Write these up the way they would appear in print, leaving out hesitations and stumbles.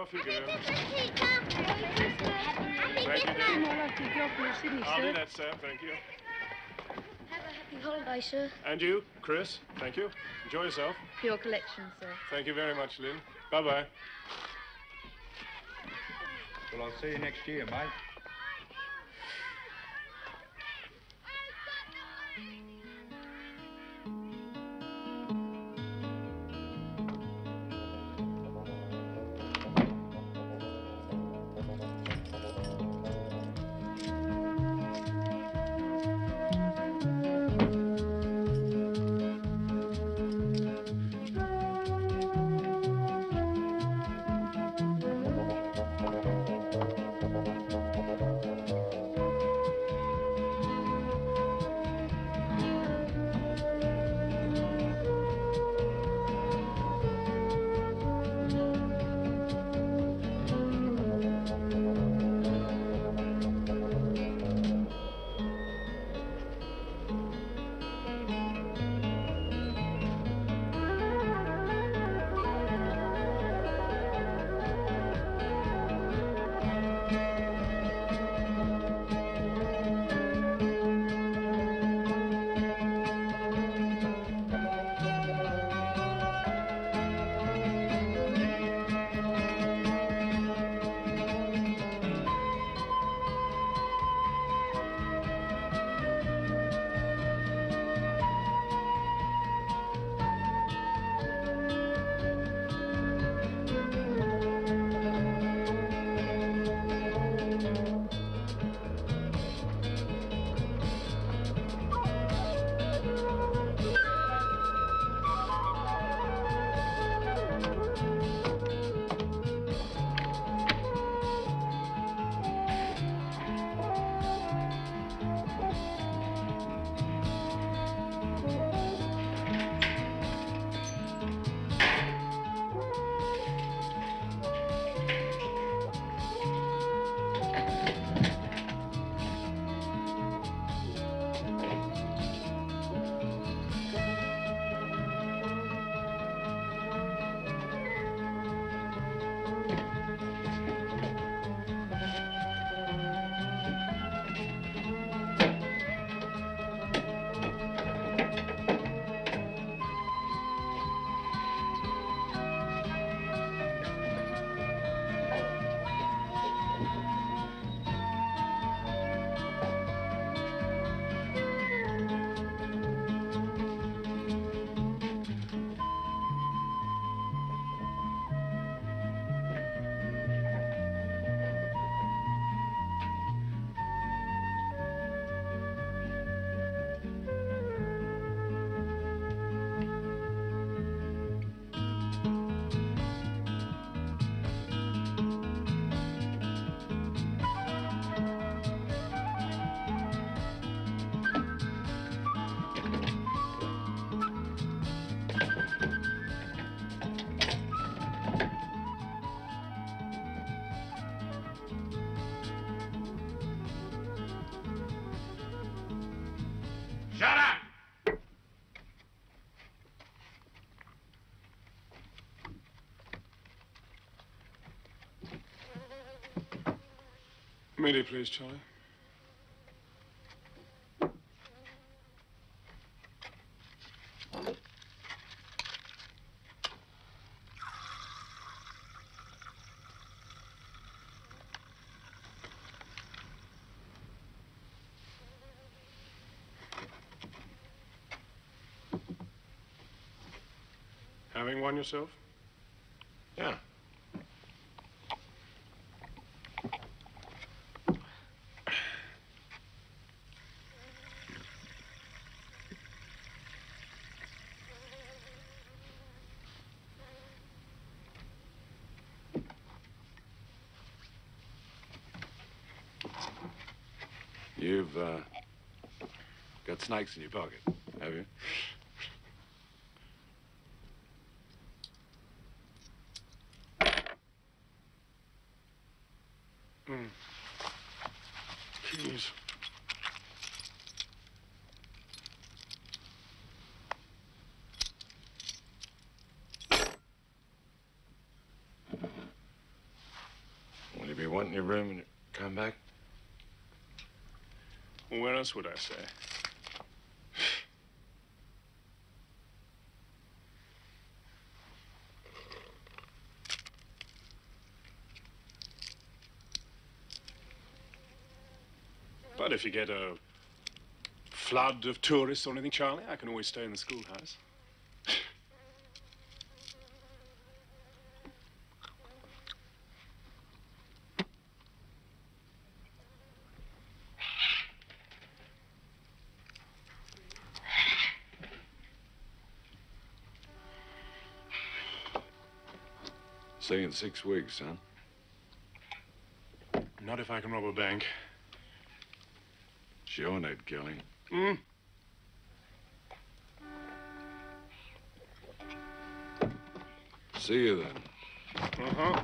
off you go. Happy Thank you, Christmas. Dad. I'd like to drop you to Sydney, I'll sir. do that, Sam. Thank you. Have a happy holiday, sir. And you, Chris. Thank you. Enjoy yourself. For your collection, sir. Thank you very much, Lynn. Bye-bye. Well, I'll see you next year, mate. Shut up! Mayday, please, Charlie. Having one yourself? Yeah. You've, got snakes in your pocket, have you? Keys. went in your room and come back? Well, where else would I stay? But if you get a flood of tourists or anything, Charlie, I can always stay in the schoolhouse. See you in 6 weeks, son. Not if I can rob a bank. Sure, Ned Kelly. Hmm? See you then. Uh-huh.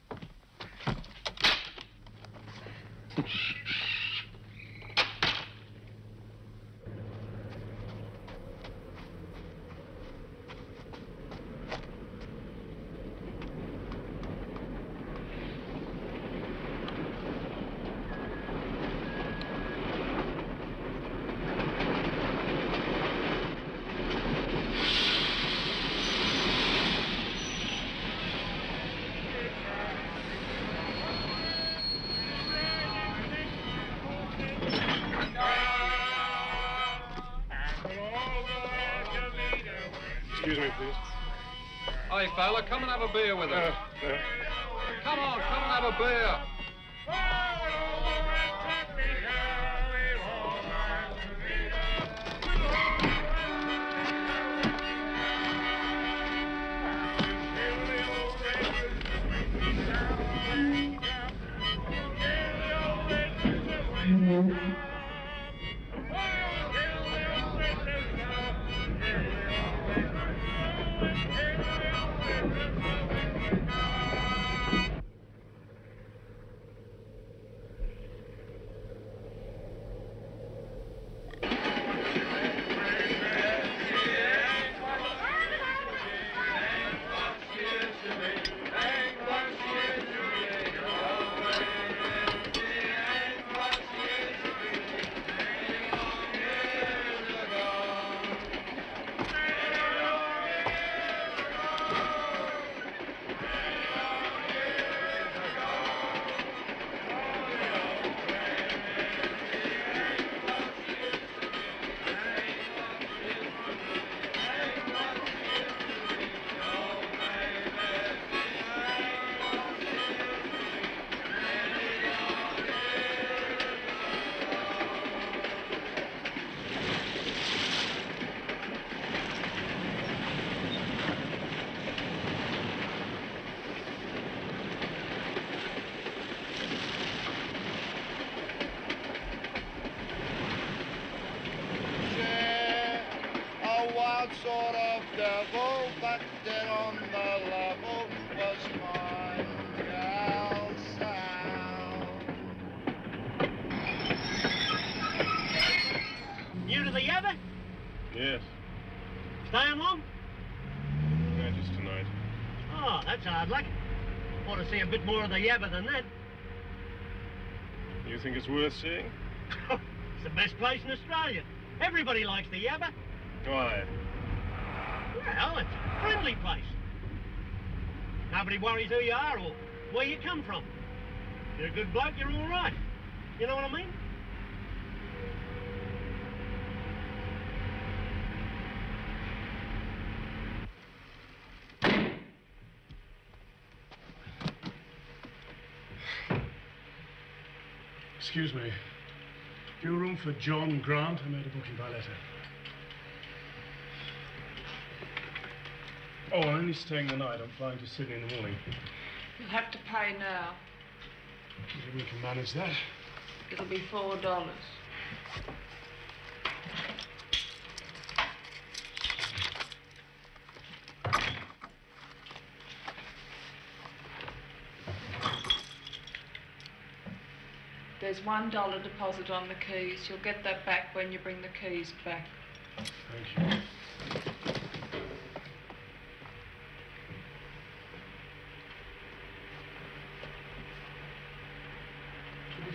Excuse me, please. Hey, fella, come and have a beer with us. Come on, come and have a beer. Sort of devil, but dead on the level was my gal Sal. New to the Yabba? Yes. Staying long? Yeah, just tonight. Oh, that's hard luck. Want to see a bit more of the Yabba than that. You think it's worth seeing? It's the best place in Australia. Everybody likes the Yabba. Why? Well, it's a friendly place. Nobody worries who you are or where you come from. You're a good bloke, you're all right. You know what I mean? Excuse me. Do you room for John Grant? I made a booking by letter. Oh, I'm only staying the night. I'm flying to Sydney in the morning. You'll have to pay now. Maybe we can manage that. It'll be $4. There's $1 deposit on the keys. You'll get that back when you bring the keys back. Thank you.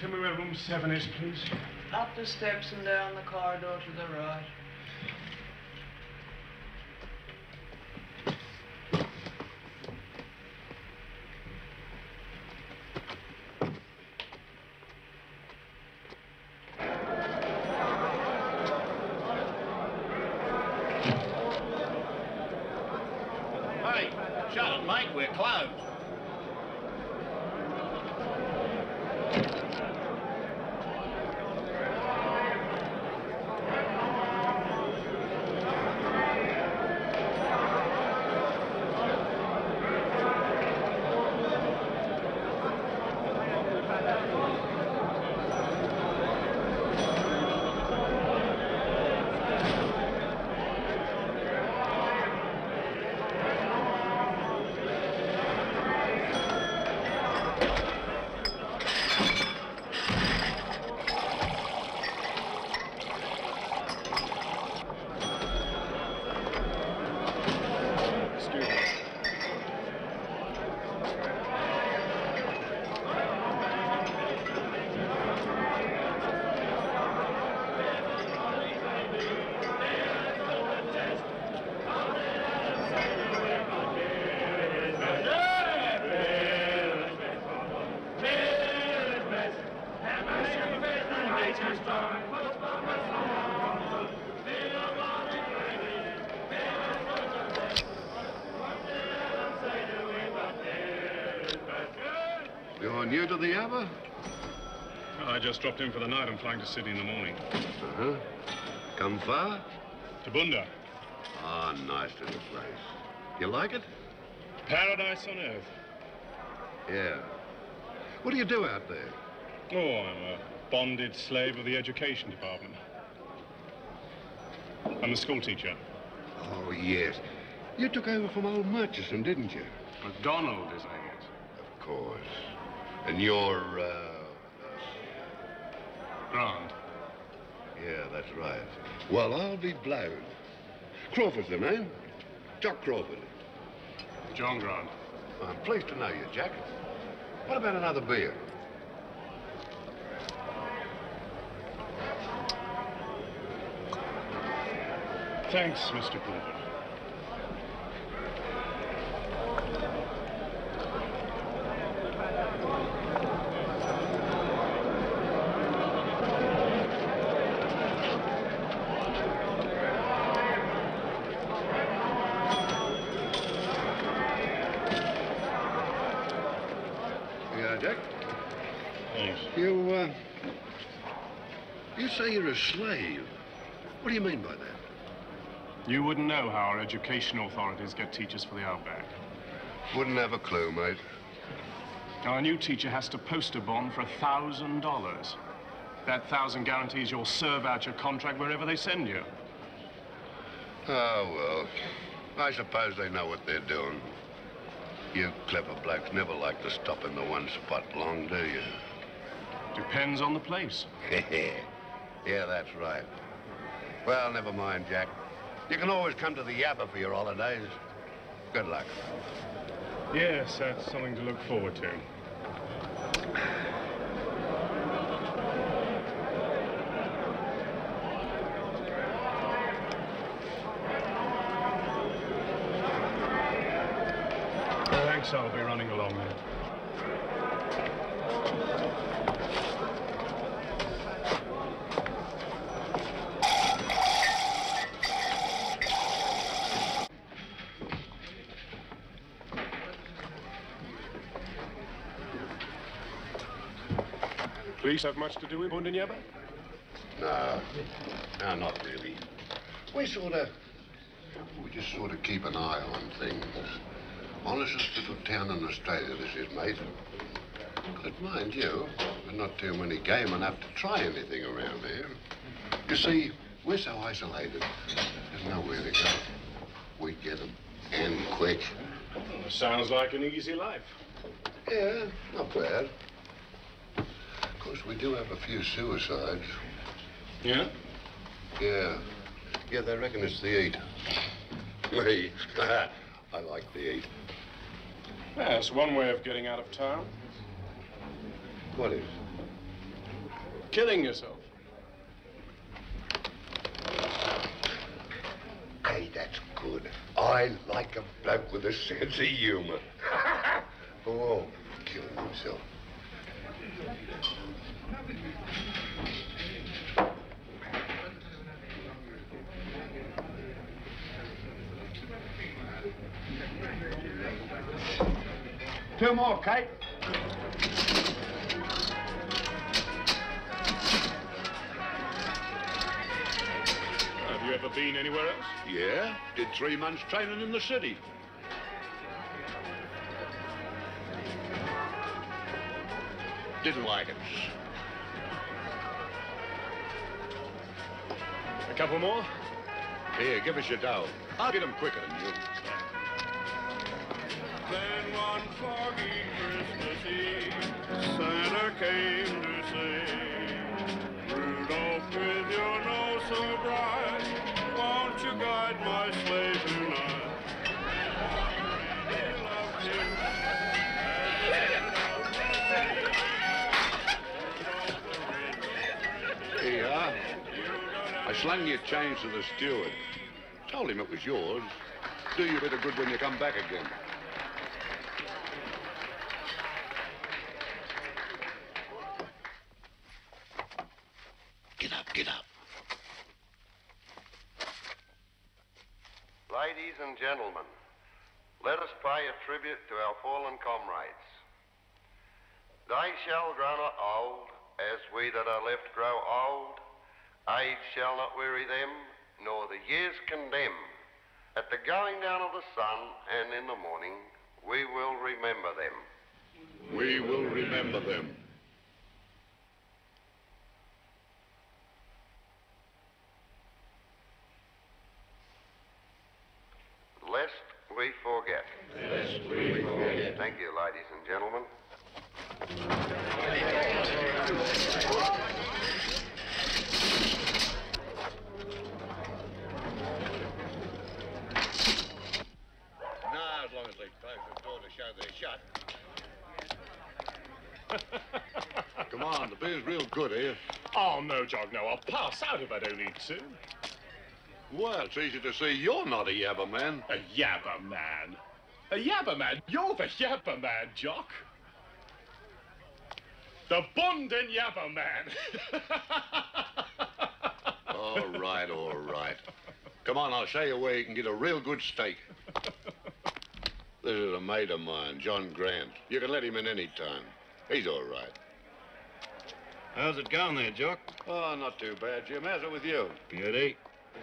tell me where room 7 is, please? Up the steps and down the corridor to the right. Hey, shut it, mate. We're closed. You're new to the Aber? I just dropped in for the night. I'm flying to Sydney in the morning. Uh-huh. Come far? To Bunda. Ah, nice little place. You like it? Paradise on earth. Yeah. What do you do out there? Oh, I'm a bonded slave of the education department. I'm a school teacher. Oh, yes. You took over from old Murchison, didn't you? MacDonald, his name is. Of course. And you're, Grant. Yeah, that's right. Well, I'll be blowed. Crawford's the name. Jock Crawford. John Grant. I'm pleased to know you, Jack. What about another beer? Thanks, Mr. Crawford. Yeah, Jack? Thanks. You say you're a slave. What do you mean by that? You wouldn't know how our education authorities get teachers for the outback. Wouldn't have a clue, mate. Now, a new teacher has to post a bond for $1,000. That 1,000 guarantees you'll serve out your contract wherever they send you. Oh, well, I suppose they know what they're doing. You clever blokes never like to stop in the one spot long, do you? Depends on the place. Yeah, that's right. Well, never mind, Jack. You can always come to the Yabba for your holidays. Good luck. Yes, that's something to look forward to. Thanks, I'll be running along now. Police have much to do with Bunda Yabba? No, not really. We just sort of keep an eye on things. Honestest little town in Australia, this is, mate. But mind you, there's not too many game enough to try anything around here. You see, we're so isolated, there's nowhere to go. We get them, and quick. Well, sounds like an easy life. Yeah, not bad. Of course, we do have a few suicides. Yeah? Yeah. Yeah, they reckon it's the heat. Me. I like the heat. That's one way of getting out of town. What is? killing yourself. Hey, that's good. I like a bloke with a sense of humour. Oh, killing himself. Two more, Kate. Have you ever been anywhere else? Yeah, did 3 months training in the city. Didn't like it. A couple more? Here, give us your dough. I'll get them quicker than you. Then one foggy Christmas Eve, Santa came to say, Rudolph, with your nose so bright, won't you guide my sleigh tonight? He loved him as Here you are. I slung your change to the steward. Told him it was yours. Do you a bit of good when you come back again. Get up, get up. Ladies and gentlemen, let us pay a tribute to our fallen comrades. They shall grow not old, as we that are left grow old. Age shall not weary them, nor the years condemn. At the going down of the sun and in the morning, we will remember them. We will remember them. Lest we forget. Lest we forget. Thank you, ladies and gentlemen. Now, as long as they close the door to show they're shut. Come on, the beer's real good here. Oh, no, Jog, no. I'll pass out if I don't eat soon. Well, it's easy to see you're not a yabber man. A yabber man? A yabber man? You're the yabber man, Jock. The Bonden yabber man. All right, all right. Come on, I'll show you where you can get a real good steak. This is a mate of mine, John Grant. You can let him in any time. He's all right. How's it going there, Jock? Oh, not too bad, Jim. How's it with you? Beauty.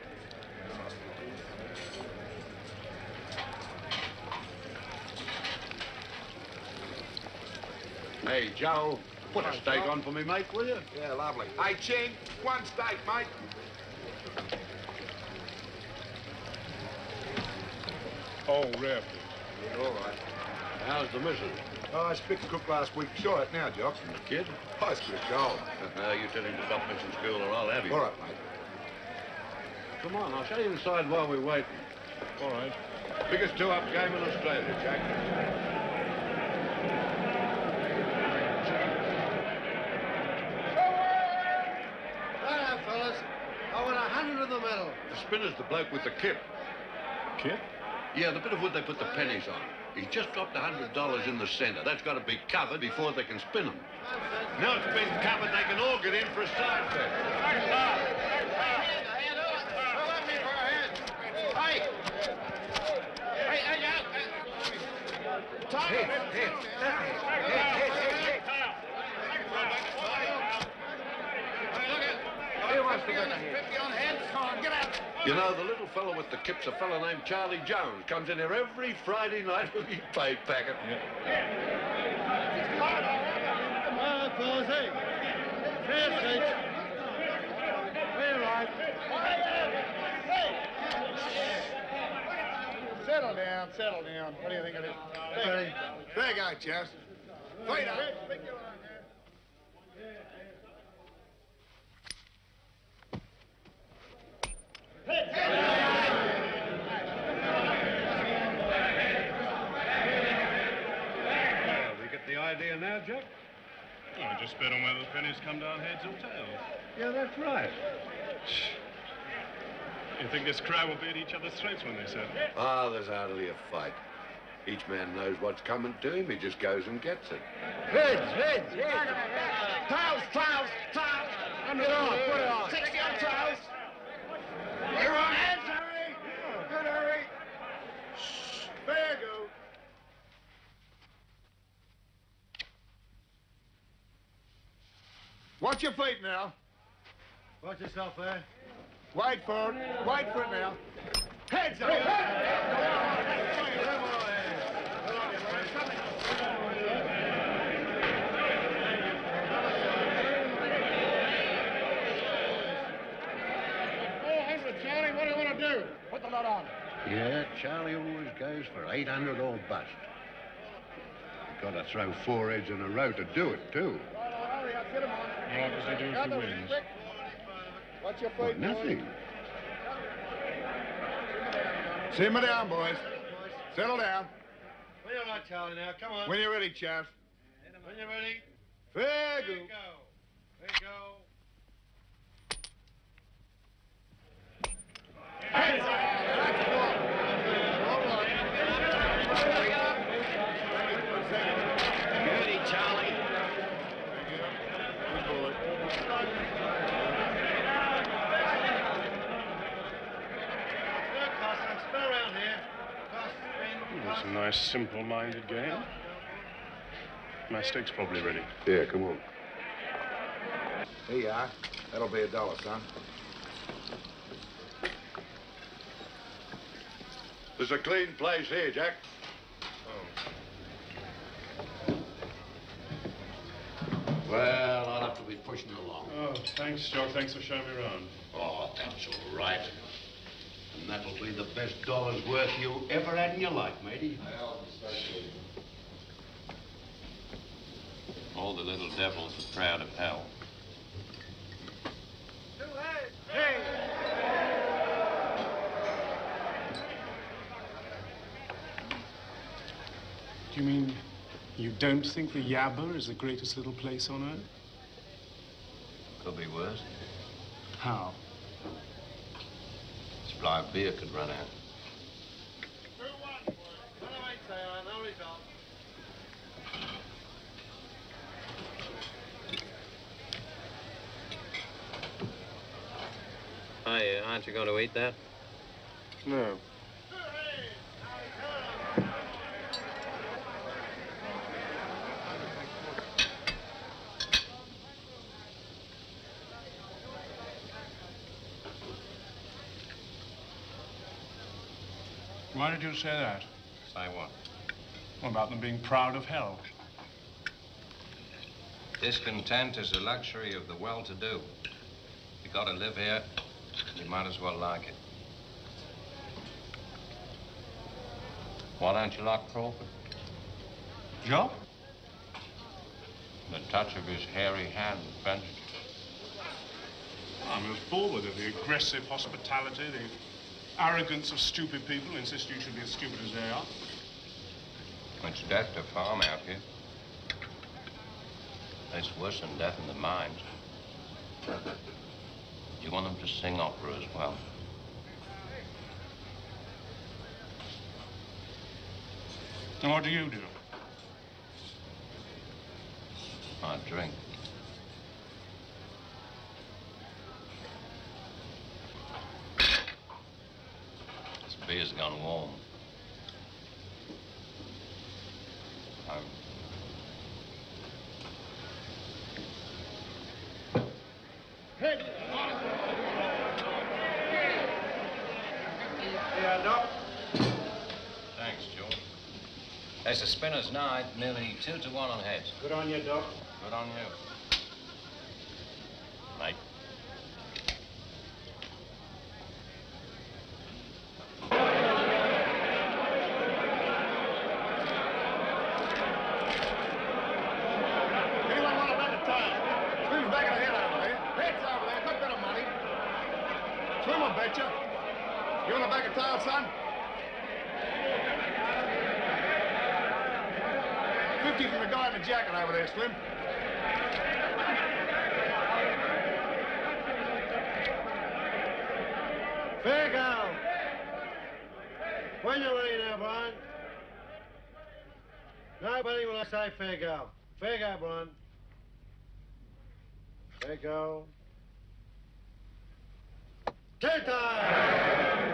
Hey, Joe, put a steak on for me, mate, will you? Yeah, lovely. Hey, Ching, one steak, mate. Oh, Rep. All right. How's the missus? Oh, I spicked the cook last week. Saw it now, Jock. And the kid? Oh, it's good gold. You tell him to stop missing school or I'll have him. All right, mate. Come on, I'll show you inside while we're waiting. All right. Biggest two-up game in Australia, Jack. Righto, fellas. I want 100 of the medal. The spinner's the bloke with the kip. Kip? Yeah, the bit of wood they put the pennies on. He's just dropped $100 in the centre. That's got to be covered before they can spin them. Now it's been covered, they can all get in for a side bet. You know, the little fellow with the kip's a fellow named Charlie Jones. Comes in here every Friday night with his pay packet. Well, fellas, hey. Fair seats. Fair right. Settle down, settle down. What do you think of this? Ready? There you go, Jess. Wait up. We get the idea now, Jack? I just bet on whether the pennies come down heads or tails. Yeah, that's right. You think this crowd will be at each other's throats when they settle? Ah, there's hardly a fight. Each man knows what's coming to him. He just goes and gets it. Heads, heads, heads. Tails, tails, tails. Put it on, put it on. 60 on tails. You're on heads, hurry. Good, hurry. Shh. There you go. Watch your feet now. Watch yourself there. Wait for it. Wait for it now. Heads up. Charlie, what do you want to do? Put the lot on. Yeah, Charlie always goes for 800 or bust. Got to throw 4 heads in a row to do it, too. Hurry up, get him on. What does he do if he wins? Watch your Well, feet, nothing. Simmer down, boys. Settle down. Well, you're right, Charlie, now. Come on. When you're ready, chaps. When you're ready. Fair There go. you go. There you go. Heads up. That's good. All right. Goody, Charlie. Good boy. Spin around here. Toss, spin, That's a nice, simple-minded game. My steak's probably ready. Yeah, come on. Here you are. That'll be $1, son. There's a clean place here, Jack. Well, I'll have to be pushing along. Oh, thanks, Jock. Thanks for showing me around. Oh, that's all right. And that'll be the best dollar's worth you ever had in your life, matey. All the little devils are proud of hell. Do you mean you don't think the Yabba is the greatest little place on earth? Could be worse. How? Supply of beer could run out. Hey, aren't you going to eat that? No. Why did you say that? Say what? About them being proud of hell. Discontent is a luxury of the well-to-do. You got to live here, you might as well like it. Why don't you like Crawford? Joe? The touch of his hairy hand fences. I'm as bored with it. The aggressive hospitality, the arrogance of stupid people who insist you should be as stupid as they are. It's death to farm out here. It's worse than death in the mines. You want them to sing opera as well. And what do you do? I drink. This beer's gone warm. Yeah, Doc. Thanks, George. There's a spinner's night, nearly 2 to 1 on heads. Good on you, Doc. Good on you. Mate. Anyone want a bet of time? Swim's back of the head over there. Heads over there. Got a bit of money. Swim, I betcha. You want a bag of tile, son? 50 from the guy in the jacket over there, Slim. Fair go. When you're ready now, Brian. Nobody will I say fair go. Fair go, Brian. Fair go. Two time!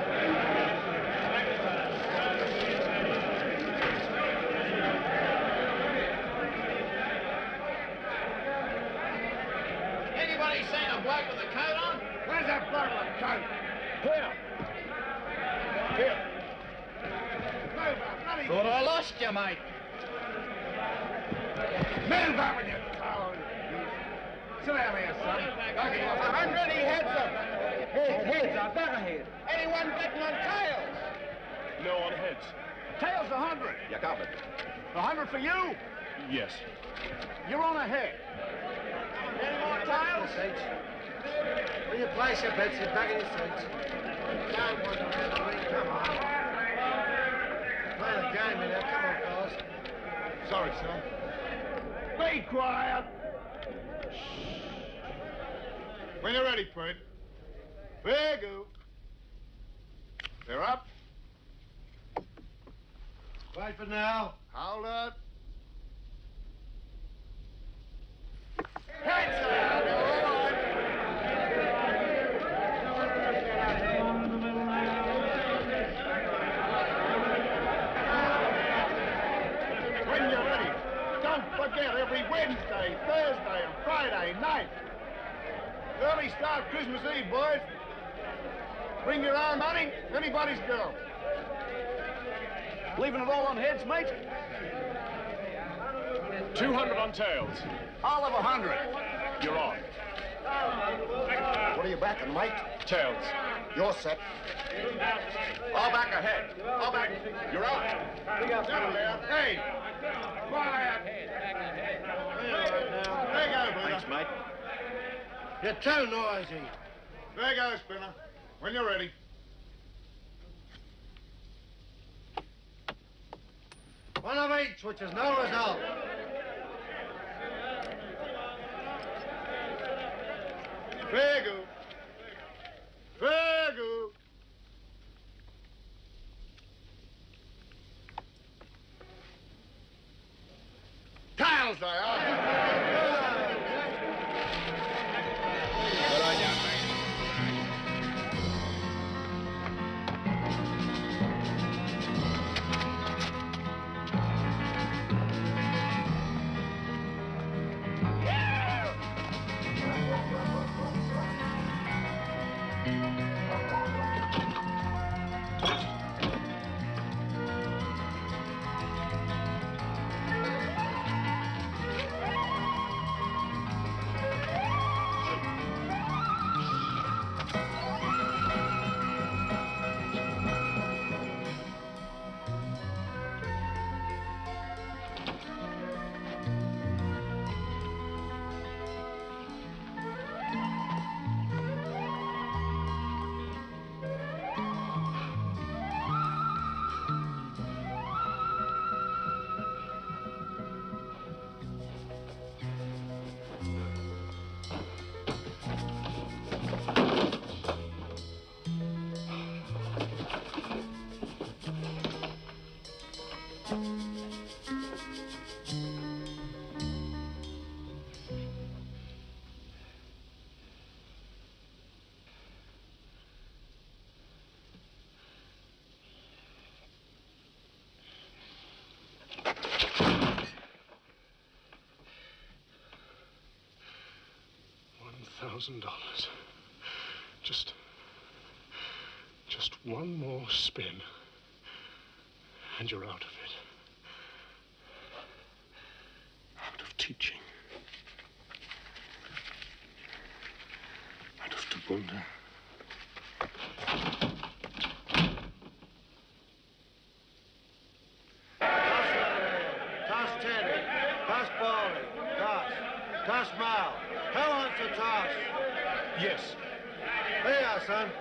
Anybody seen a bloke with a coat on? Where's that bloke with a coat? Here. Here. Thought I lost you, mate. Move up with your coat. Sit down here, son. 100, he heads up. Heads, I've got a head. Anyone betting on tails? No on heads. Tails 100. You got it. 100 for you? Yes. You're on a head. Any more tails? When you place your bets, you're back in your seats. Come on. Play the game, you know. Come on, fellas. Sorry, son. Be quiet. When you're ready, Fred. Fair go. They're up. Wait for now. Hold it. Heads out, all right. When you're ready, don't forget every Wednesday, Thursday, and Friday night. Early start Christmas Eve, boys. Bring your own money, anybody's girl. Leaving it all on heads, mate? 200 on tails. I'll have 100. You're on. What are you backing, mate? Tails. You're set. I'll back ahead. I'll back. You're on. Hey! Quiet! There you go, brother. Thanks, mate. You're too noisy. There you go, Spinner. When you're ready. One of each, which is no result. Fair go. Fair go. Tails they are. Good on you, mate. $1,000. Just one more spin, and you're out of it. Out of teaching. Out of Tobunda. Toss Teddy. Toss Baldy. Toss. Toss Mal. Who wants to toss? Yes. Here you are, son.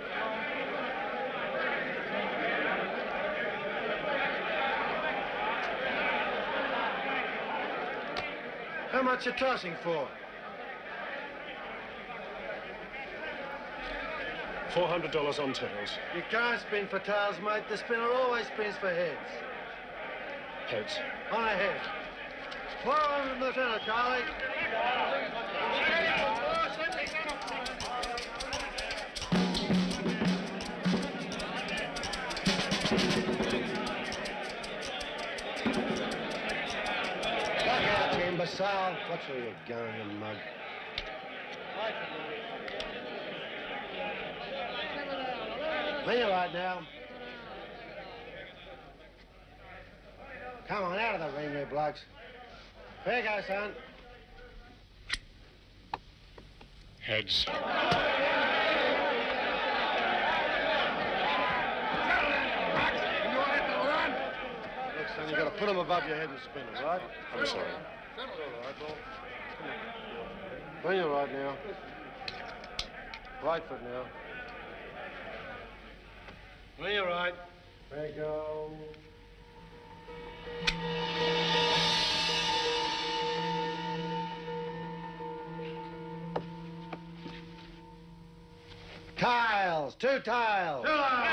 How much you tossing for? $400 on tails. You can't spin for tails, mate. The spinner always spins for heads. Heads. On a head. 400 Lieutenant, Charlie. Look out, you imbecile. What's all your gun, you mug? Be all right now. Come on, out of the ring, you blokes. Fair go, son. Heads. Look, son, you got to put them above your head and spin them, right? I'm sorry. All right, well. Be all right now. Right foot now. Be all right. Fair go. Tiles, 2 tiles.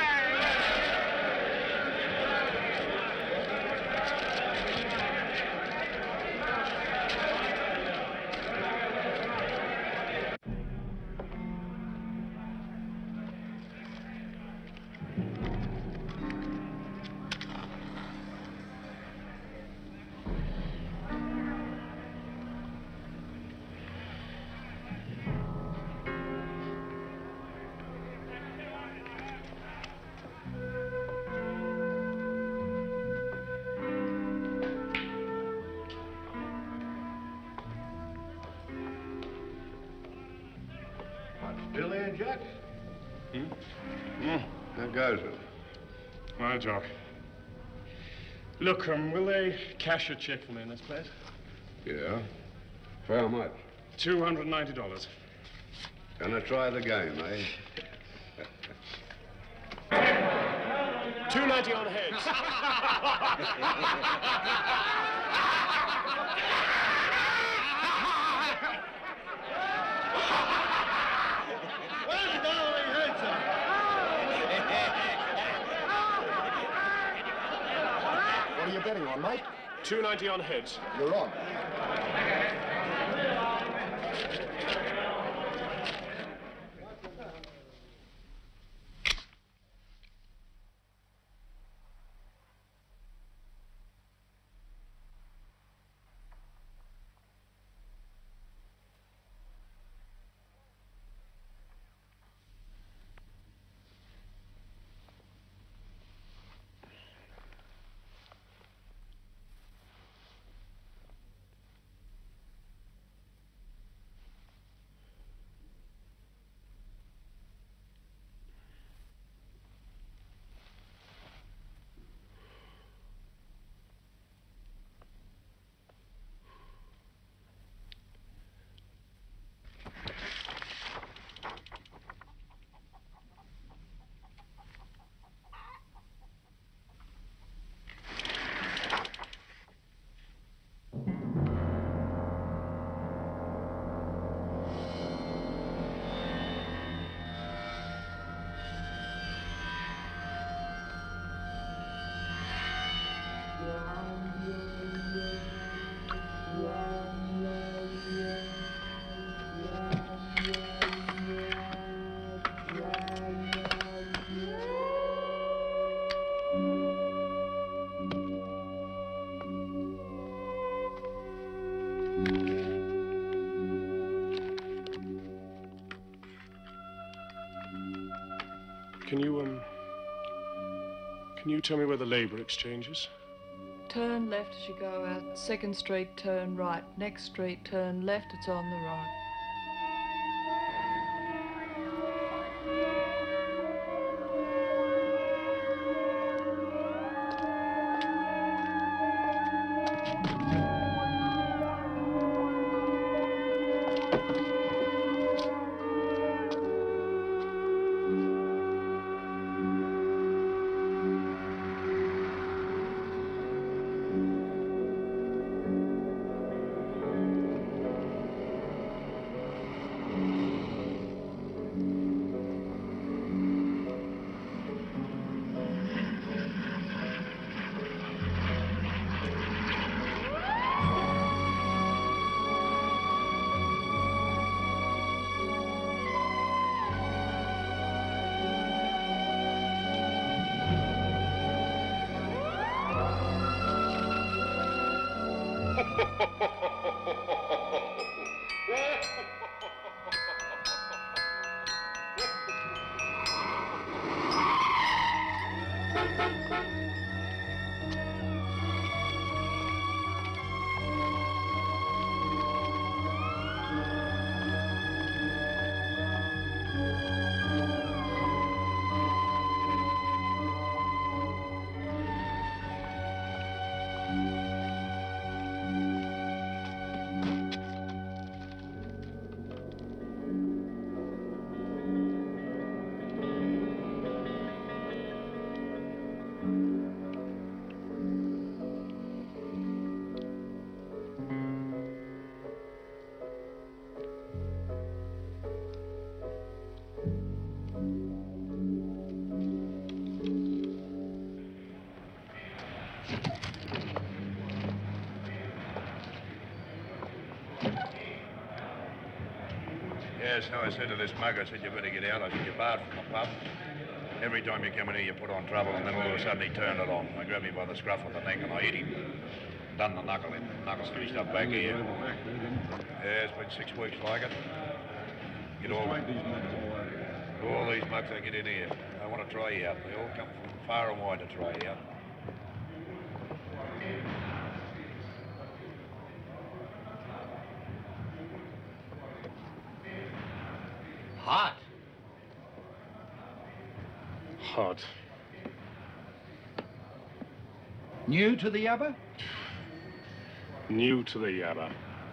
Still there, Jack? Hmm? How goes it? Hi, Jock. Look, will they cash a check for me in this place? Yeah. For how much? $290. Gonna try the game, eh? $290 on heads. Where's the darling heads are? What are you betting on, mate? $290 on heads. You're on. Can you tell me where the Labour Exchange is? Turn left as you go out. 2nd Street, turn right. Next street, turn left. It's on the right. Yes, so I said to this mug, I said, you better get out. I said, you're barred from the pub. Every time you come in here, you put on trouble, and then all of a sudden he turned it on. I grabbed him by the scruff of the neck, and I hit him. Done the knuckle in. Knuckle's finished up back here. Yeah, it's been 6 weeks like it. Get all these mugs they get in here. I want to try you out. They all come from far and wide to try you out. Hot. Hot. New to the yabba? New to the yabba.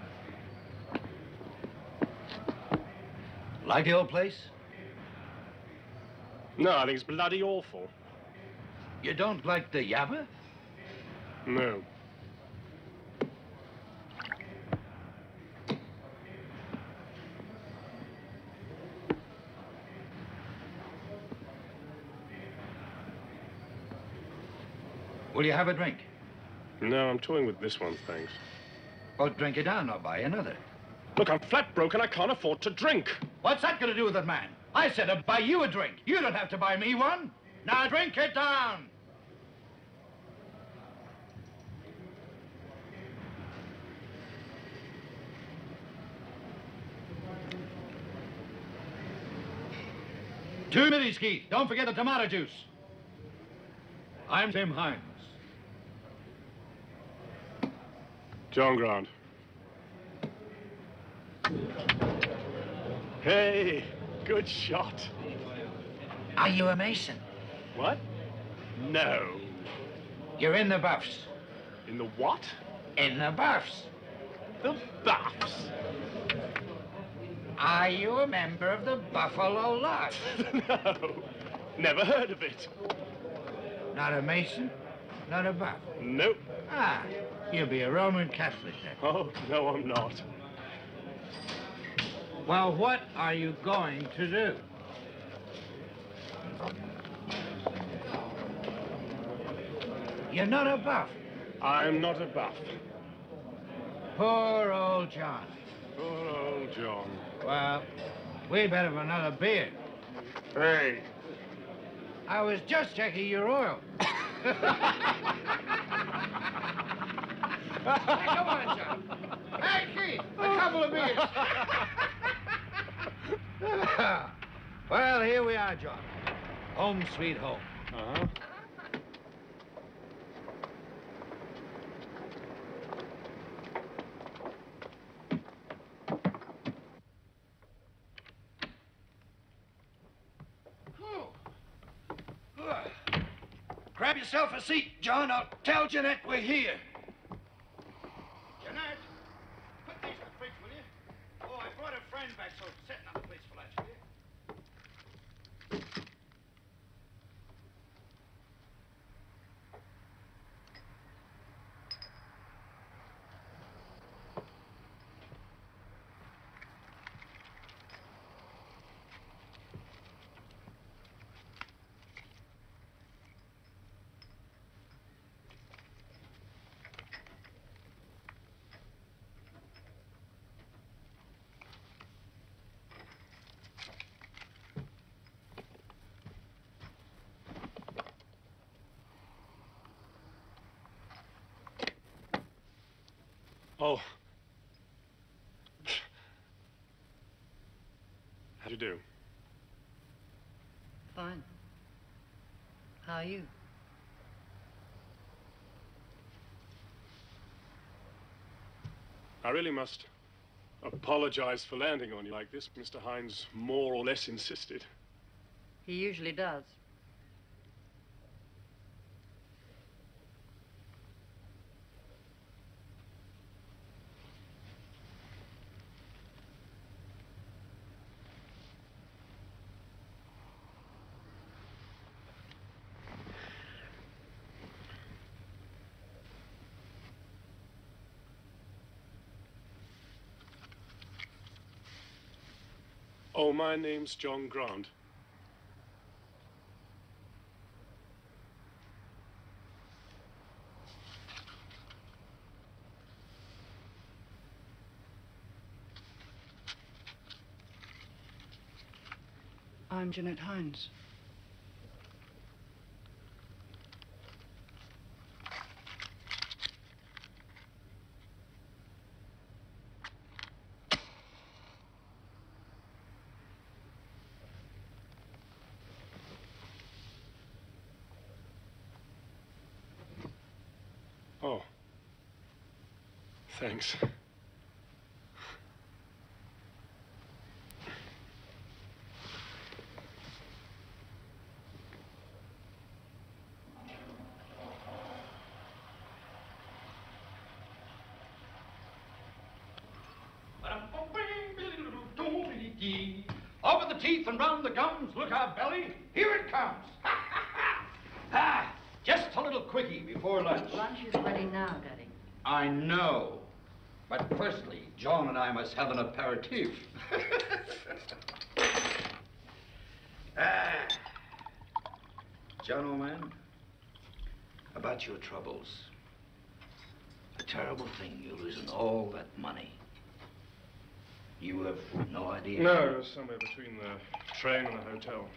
Like the old place? No, I think it's bloody awful. You don't like the yabba? No. Will you have a drink? No, I'm toying with this one, thanks. Well, drink it down, I'll buy another. Look, I'm flat broke and I can't afford to drink. What's that going to do with it, man? I said I'd buy you a drink. You don't have to buy me one. Now drink it down. Two minutes, Keith. Don't forget the tomato juice. I'm Tim Hines. John Grant. Hey, good shot. Are you a Mason? What? No. You're in the Buffs. In the what? In the Buffs. The Buffs? Are you a member of the Buffalo Lodge? No. Never heard of it. Not a Mason? Not a Buff? Nope. Ah, you'll be a Roman Catholic then. Oh, no, I'm not. Well, what are you going to do? You're not a Buff. I'm not a Buff. Poor old John. Poor old John. Well, we'd better have another beer. Hey. I was just checking your oil. Hey, come on, John. Hey, Keith, a couple of beers. Well, here we are, John. Home sweet home. Uh-huh. Grab yourself a seat, John. I'll tell Jeanette we're here. Jeanette, put these in the fridge, will you? Oh, I brought a friend back, so set another place for lunch, will you? Oh. How do you do? Fine. How are you? I really must apologize for landing on you like this. Mr. Hines more or less insisted. He usually does. Oh, my name's John Grant. I'm Jeanette Hines. Oh. Thanks. Over the teeth and round the gums, look out, Belly. Here it comes. Ah, just a little quickie before lunch. Lunch is ready now, Daddy. I know. But firstly, John and I must have an aperitif. John, old man, about your troubles. A terrible thing, you're losing all that money. You have no idea? No, it was somewhere between the train and the hotel.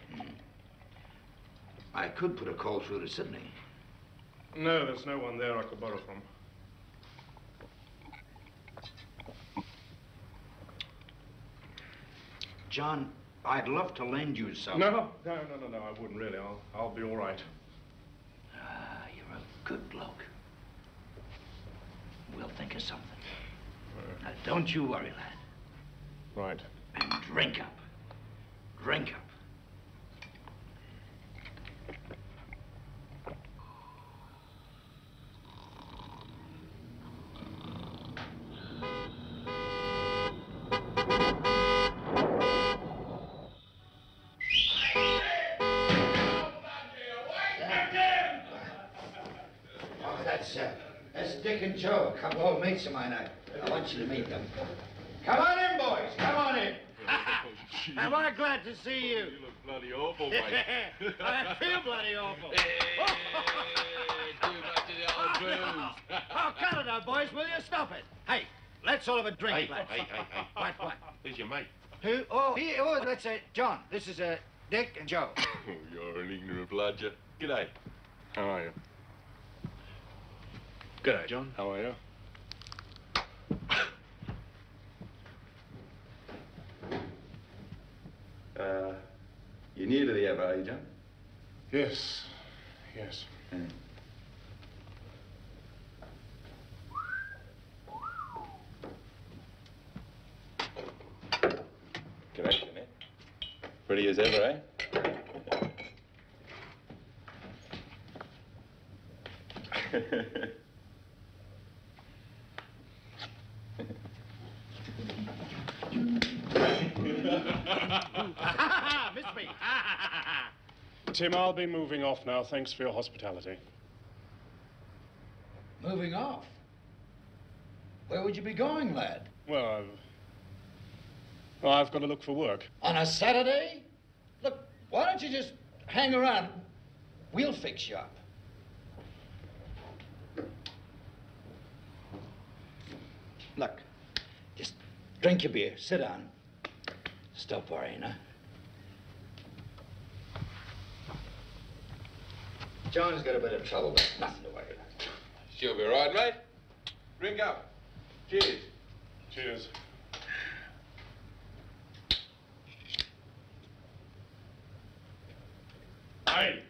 I could put a call through to Sydney. No, there's no one there I could borrow from. John, I'd love to lend you some. No, I wouldn't really. I'll be all right. Ah, you're a good bloke. We'll think of something. Now, don't you worry, lad. Right. And drink up. Drink up. Oh, that's Dick and Joe, a couple old mates of mine. I want you to meet them. Come on in, boys. Come on in. Am I glad to see you? You look bloody awful, mate. I feel bloody awful. Too much of the old blues. Oh, cut it now, boys, will you? Stop it. Hey, let's all have a drink, lads. Hey. What? Who's your mate? Who? That's John. This is Dick and Joe. Oh, you're an ignorant bludger. G'day. How are you? G'day, John. How are you? You're new to the Ava, are you, John? Yes. G'day, Jeanette. Pretty as ever, eh? Missed me. Tim, I'll be moving off now. Thanks for your hospitality. Moving off? Where would you be going, lad? Well, I've got to look for work. On a Saturday? Look, why don't you just hang around? We'll fix you up. Look, just drink your beer, sit down. Stop worrying, huh? John's got a bit of trouble, but nothing to worry about. She'll be all right, mate. Drink up. Cheers. Cheers. Hey!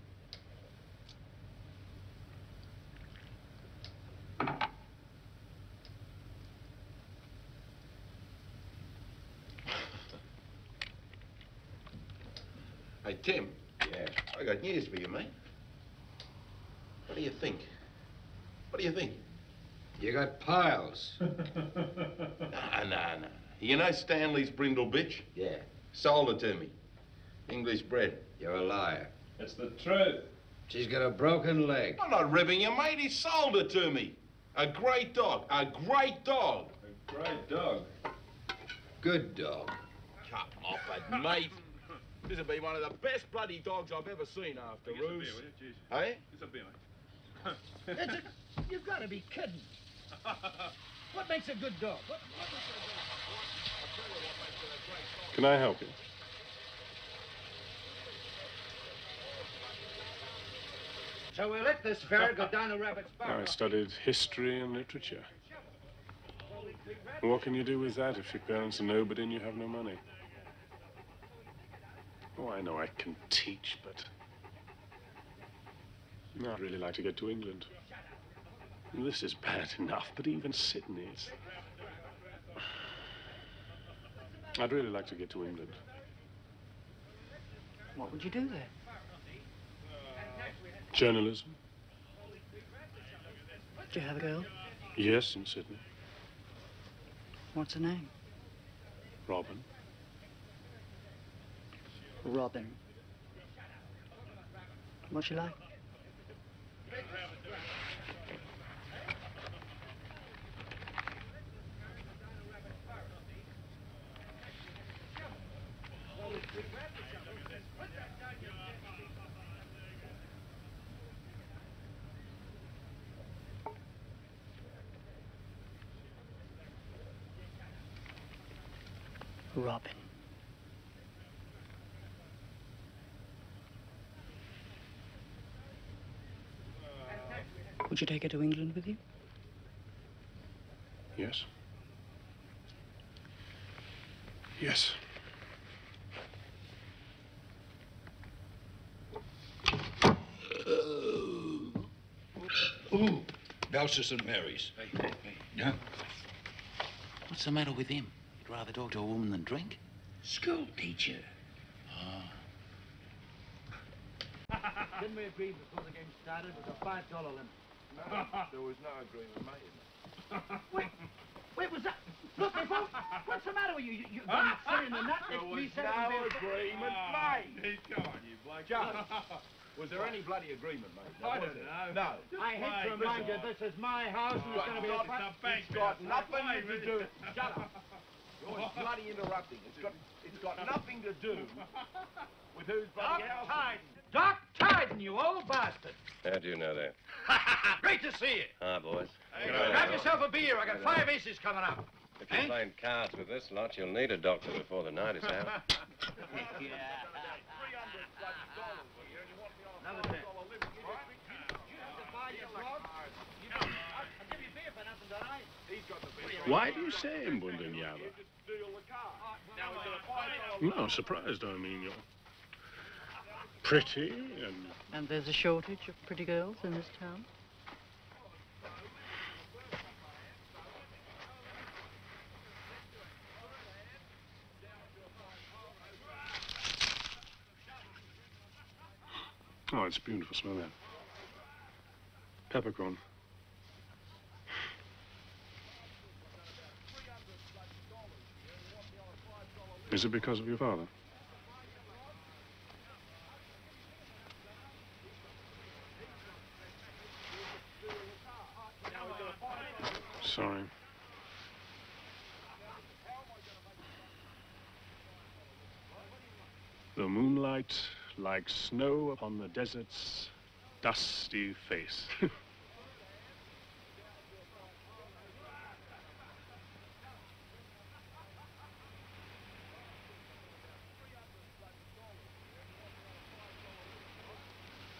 Hey, Tim. Yeah? I got news for you, mate. What do you think? What do you think? You got piles. Nah. You know Stanley's brindle bitch? Yeah. Sold it to me. English bred. You're a liar. It's the truth. She's got a broken leg. I'm not ribbing you, mate. He sold it to me. A great dog. A great dog. A great dog. Good dog. Come off it, mate. This'll be one of the best bloody dogs I've ever seen after Roos. Hey? It's a beer, It's you've got to be kidding. What makes a good dog? Can I help you? So we let this ferret go down the rabbit's back. I studied history and literature. What can you do with that if your parents are nobody and you have no money? Oh, I know I can teach, but I'd really like to get to England. This is bad enough, but even Sydney's. I'd really like to get to England. What would you do there? Journalism? Do you have a girl? Yes, in Sydney. What's her name? Robin. Robin. What's she like? Robin. Would you take her to England with you? Yes. Yes. Ooh, Bells to St. Mary's. Hey. Yeah? What's the matter with him? He'd rather talk to a woman than drink? School teacher. Didn't we agree before the game started with a $5 limit? There was no agreement made. Wait, was that? Look, before, what's the matter with you? You're saying the nut. There was said no it would be agreement made. Come on, you bloke. Just. Was there any bloody agreement made? I don't know. No. I hate to remind you, this is my house and it's going to be a fight. It's got nothing to do. Shut up. You're bloody interrupting. It's got nothing to do with who's bloody house. Doc Tyden, you old bastard. How do you know that? Great to see you. Hi, boys. Grab yourself a beer. I got 5 aces coming up. If you're playing cards with this lot, you'll need a doctor before the night is out. Another 10. Why do you say Mbundanyala? No, surprised, I mean, you're pretty and... And there's a shortage of pretty girls in this town? Oh, it's beautiful. Smell that. Peppercorn. Is it because of your father? Sorry. The moonlight like snow upon the desert's dusty face.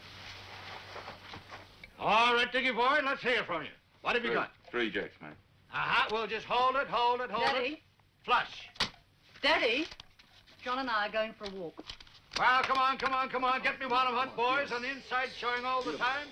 All right, Dickie boy, let's hear from you. What have you got? 3 jacks, man. We'll just hold it. Daddy? Flush. Daddy? John and I are going for a walk. Well, come on. Get me one of them, boys, on the inside showing all the time.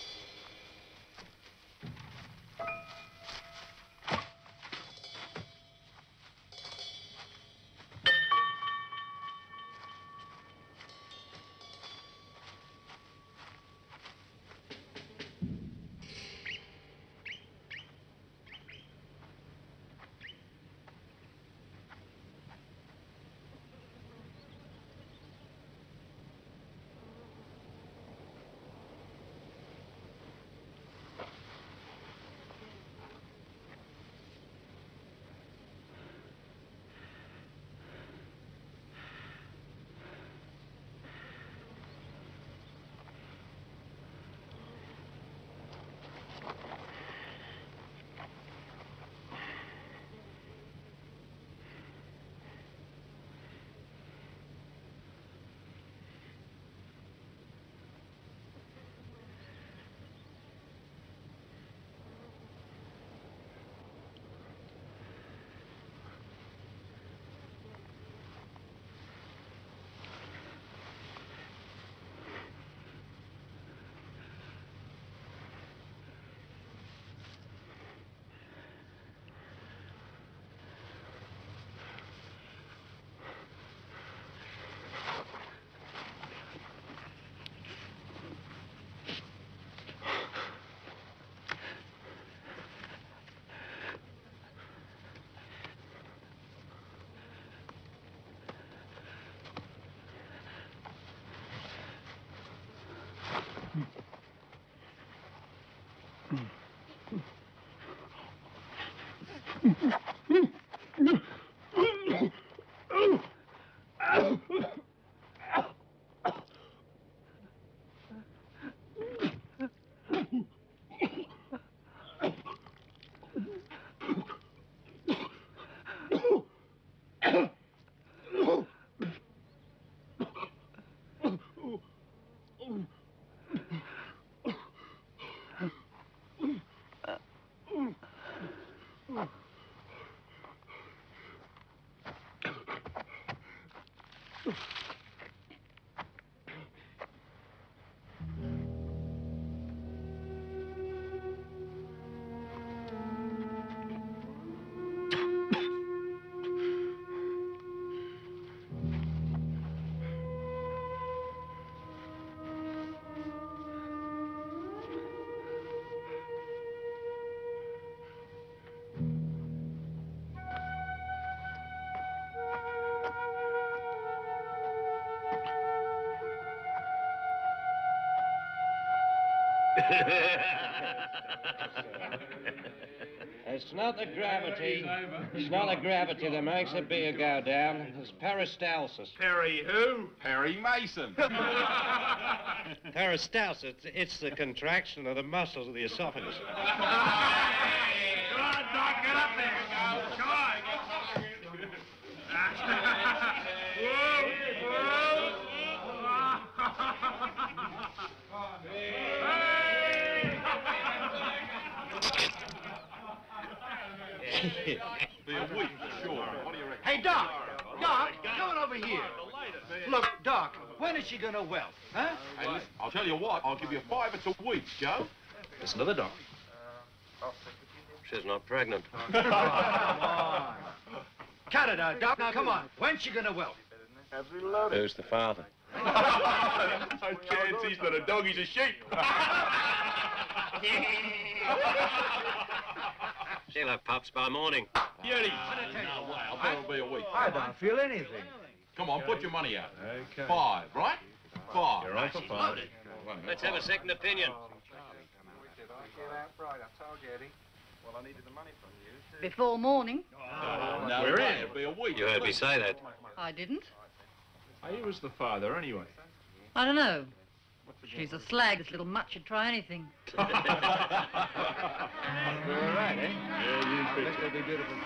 It's not the gravity. It's not the gravity that makes the beer go down. It's peristalsis. Perry who? Perry Mason. Peristalsis, it's the contraction of the muscles of the esophagus. Come on, Doc, get up there. Come on. Be a week, sure. What do you reckon? Hey, Doc, come on over here. Look, Doc, when is she gonna welt, huh? Hey, listen, I'll tell you what, I'll give you $5 a week, Joe. Listen to the doc. She's not pregnant. Come on. Cut it out, Doc. Now, come on. When's she gonna welt? Who's the father? I can't see that a dog, he's a sheep. She'll have pups by morning. Yeti. No way, I'll bet it'll be a week. I don't feel anything. Come on, put your money out. Okay. 5, right? 5. You're on for 5. Let's have a second opinion. Before morning? No, we're in. It'll be a week. You heard me say that. I didn't. He was the father, anyway. I don't know. She's a slag, this little mutt should try anything. You're all right, eh? Yeah, you bet. This will be beautiful.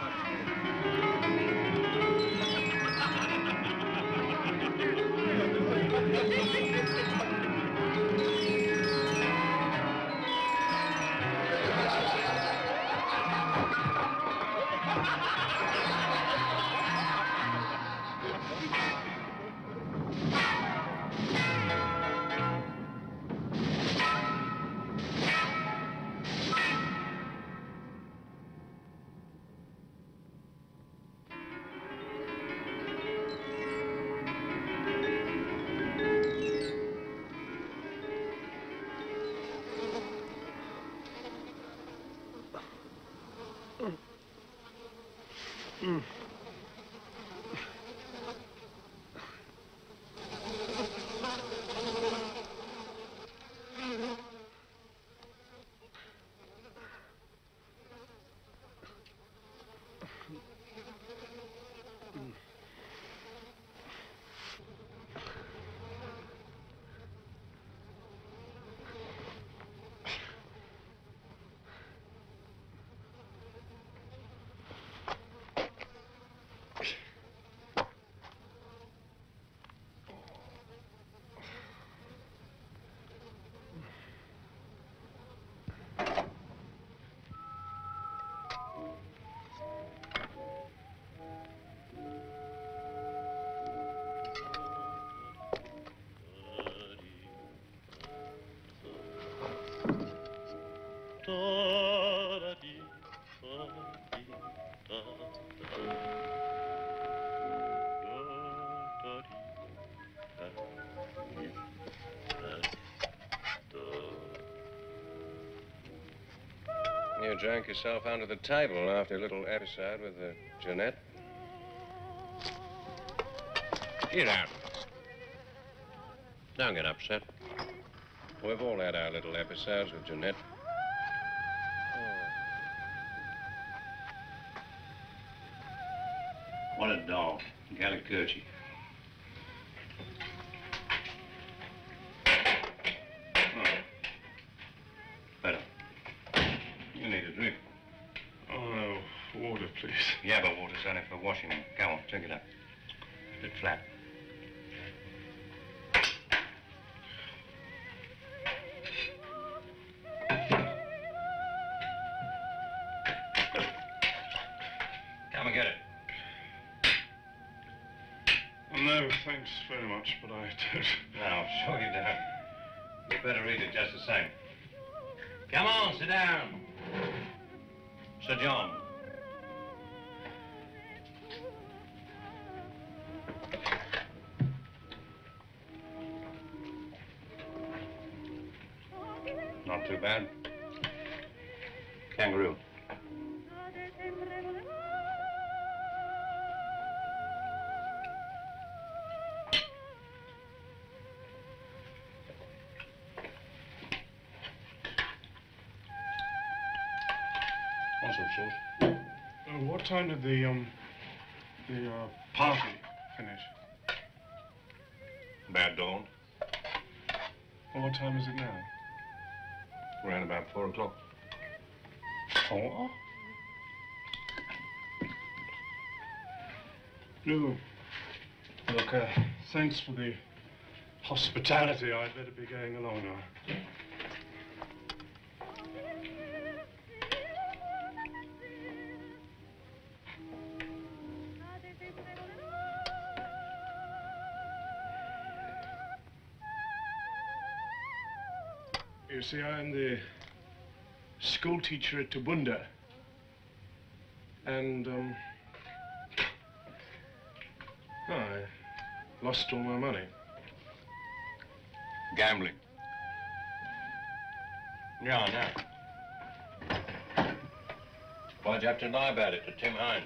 You drank yourself under the table after a little episode with Jeanette. Get out. Don't get upset. We've all had our little episodes with Jeanette. What a doll. Gallicurci. Better. You need a drink. Oh, no. Water, please. Yeah, but water's only for washing. Go on, drink it up. It's a bit flat. Come and get it. No, thanks very much, but I don't. No, sure you don't. You better read it just the same. Come on, sit down. Sir John. Not too bad. Kangaroo. Want some sauce? What time did the party finish? About dawn. Well, what time is it now? Around about 4 o'clock. 4? No. Look, thanks for the hospitality. I'd better be going along now. You see, I'm the school teacher at Toowoomba. And, I lost all my money. Gambling. Yeah, I know. Why'd you have to lie about it to Tim Hines?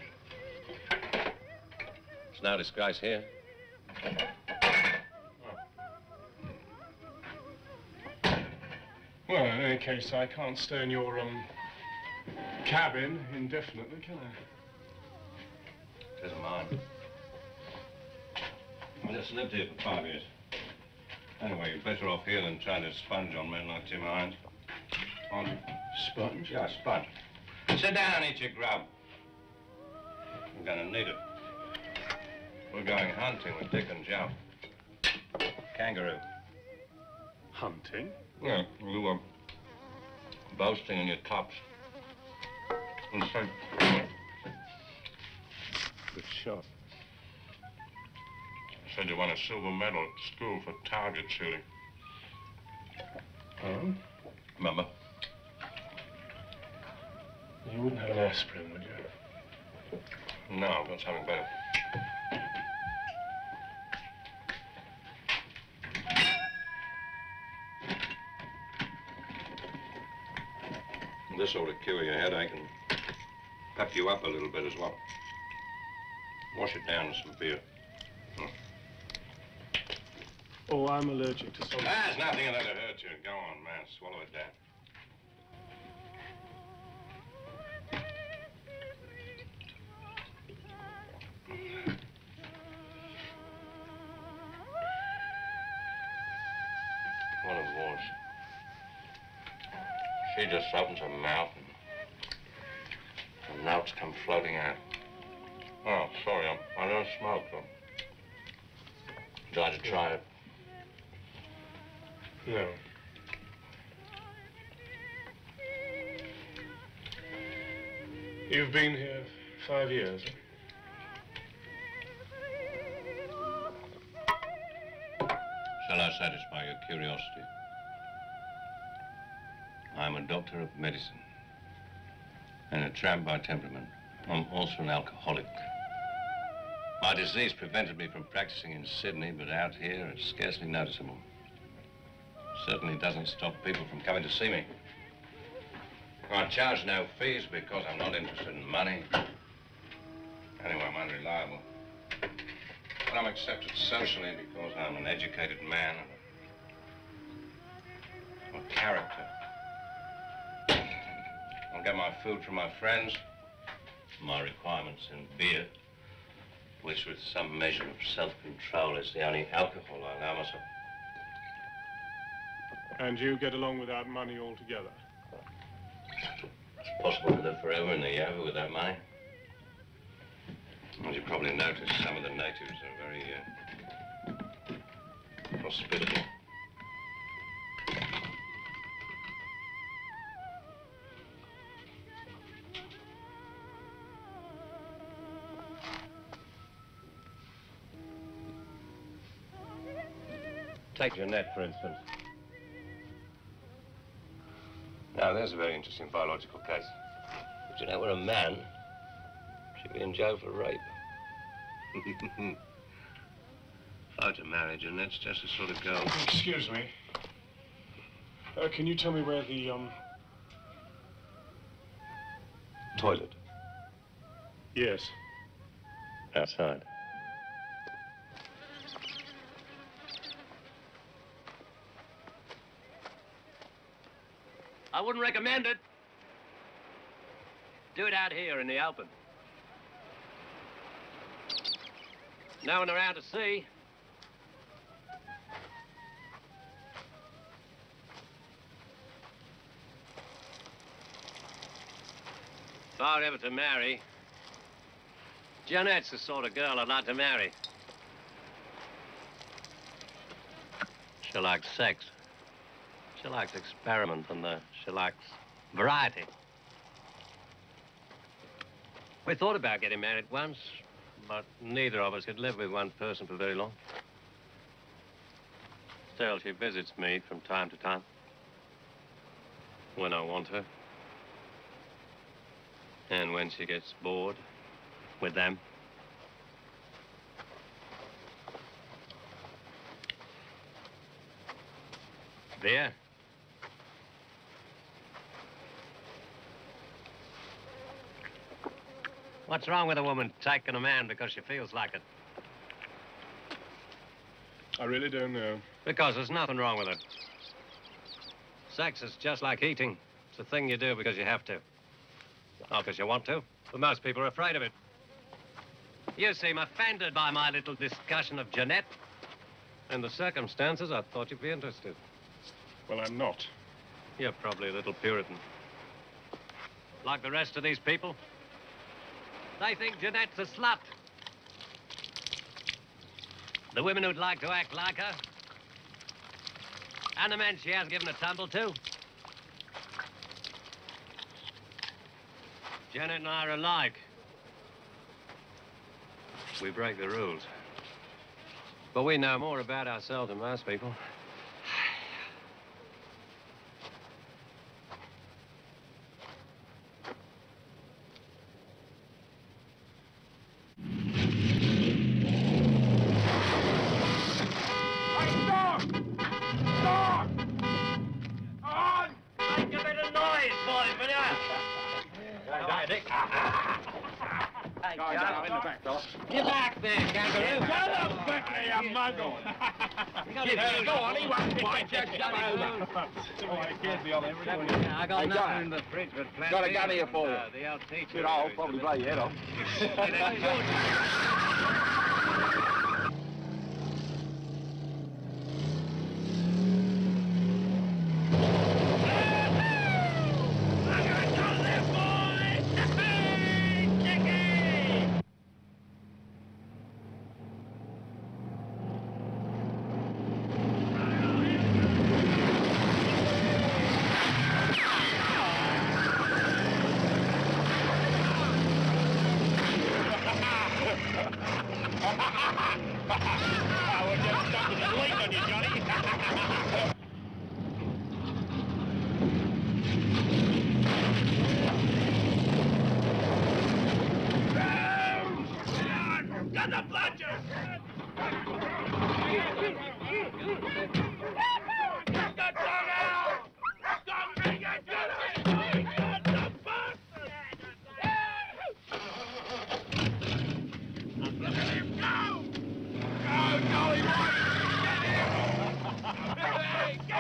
It's no disgrace here. Well, in any case, I can't stay in your, cabin indefinitely, can I? It isn't mine. I just lived here for 5 years. Anyway, you're better off here than trying to sponge on men like Tim Hines. Aren't you? Sponge? Yeah, sponge. Sit down and eat your grub. You're gonna need it. We're going hunting with Dick and Joe. Kangaroo. Hunting? Yeah, you were boasting in your tops. And said, good shot. Said you won a silver medal at school for target shooting. Oh? Remember? You wouldn't have an aspirin, would you? No, I've got something better. This ought to cure your headache and pep you up a little bit as well. Wash it down with some beer. Oh, I'm allergic to something. There's nothing in there to hurt you. Go on, man. Swallow it down. What it was. She just opens her mouth and the notes come floating out. Oh, sorry, I don't smoke, though. Would you like to try it? No. You've been here 5 years, huh? Shall I satisfy your curiosity? I'm a doctor of medicine and a tramp by temperament. I'm also an alcoholic. My disease prevented me from practicing in Sydney, but out here it's scarcely noticeable. Certainly doesn't stop people from coming to see me. I charge no fees because I'm not interested in money. Anyway, I'm unreliable. But I'm accepted socially because I'm an educated man. I'm a character. I'll get my food from my friends, my requirements in beer, which with some measure of self-control is the only alcohol I allow myself. And you get along without money altogether? It's possible to live forever in the Yava without money. As you probably noticed, some of the natives are very hospitable. Take Jeanette, for instance. Now, there's a very interesting biological case. If Jeanette were a man, she'd be in jail for rape. If I were to marry Jeanette's just the sort of girl. Excuse me. Can you tell me where the, Toilet? Yes. Outside. I wouldn't recommend it. Do it out here in the open. No one around to see. If I were ever to marry, Jeanette's the sort of girl I'd like to marry. She likes sex. She likes experiment and she likes variety. We thought about getting married once, but neither of us could live with one person for very long. Still, she visits me from time to time when I want her. And when she gets bored with them. Beer? What's wrong with a woman taking a man because she feels like it? I really don't know. Because there's nothing wrong with it. Sex is just like eating. It's a thing you do because you have to. Not because you want to, but most people are afraid of it. You seem offended by my little discussion of Jeanette. In the circumstances, I thought you'd be interested. Well, I'm not. You're probably a little Puritan. Like the rest of these people. They think Jeanette's a slut. The women who'd like to act like her. And the men she has given a tumble to. Janet and I are alike. We break the rules. But we know more about ourselves than most people. Get back there, kangaroo. Shut up, Beckley, you muggle. Go on, he won't bite you. Shut him up. I got nothing in the fridge but plenty. Got a gun here for you. The old teacher. Good old, probably blow your head off. Get the dog out! Stop me! Get it!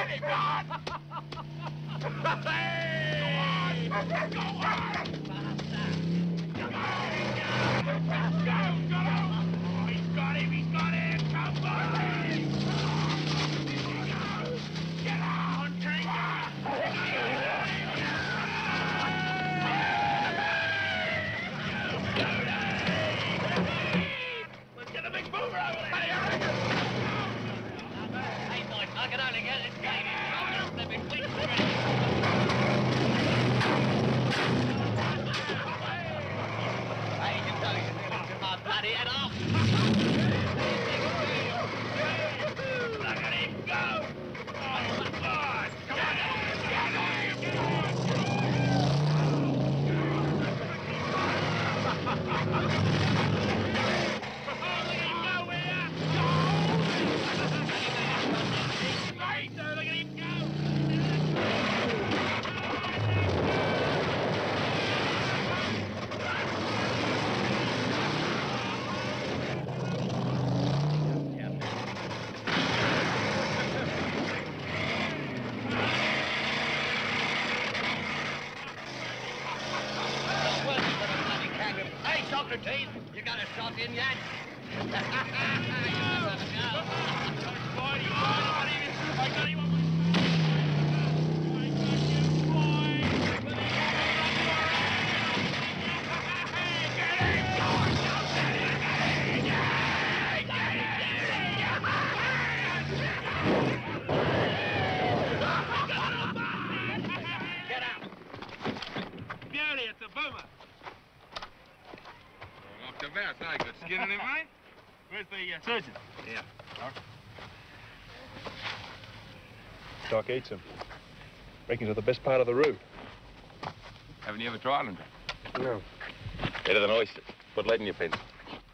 Hey, Socrates, you got a shot in yet? Beauty, it's a boomer. Off the mouse, no good skinning him, mate. Where's the surgeon? Yeah. Doc eats them. Reckons are the best part of the root. Haven't you ever tried them? No. Better than oysters. Put lead in your pencil.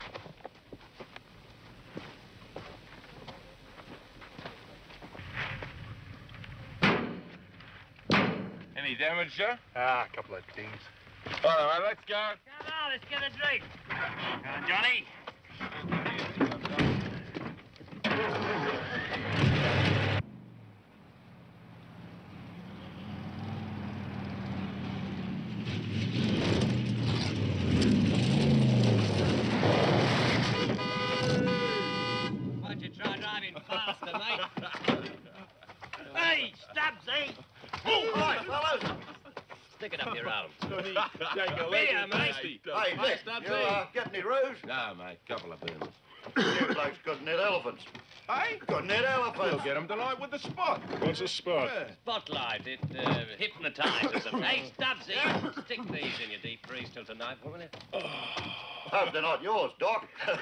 Any damage, sir? Ah, a couple of dings. All right, let's go. Come on, let's get a drink. Come on, Johnny. Why don't you try driving faster, mate? Hey, Stubbsy! All right, fellas. Stick it up your arm. Take a Beer, mate. Hey, Dick, you get any ruse? No, mate. Couple of burners. You blokes got net elephants. Hey? Got net elephants. We'll get them tonight with the spot. What's a spot? Spotlight, it hypnotizes them. Hey, Stubbsy, stick these in your deep freeze till tonight, will you? Hope they're not yours, Doc.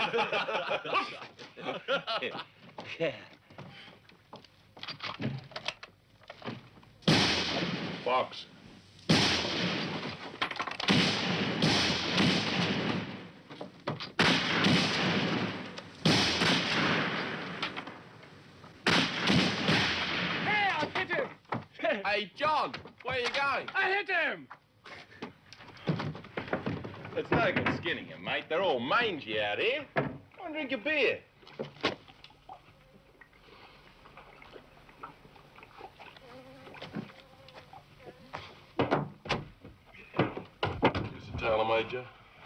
Yeah. Box. Hey, I hit him! Hey, John, where you going? I hit him! It's no good skinning them, mate. They're all mangy out here. Go and drink a beer. Just a towel, Major.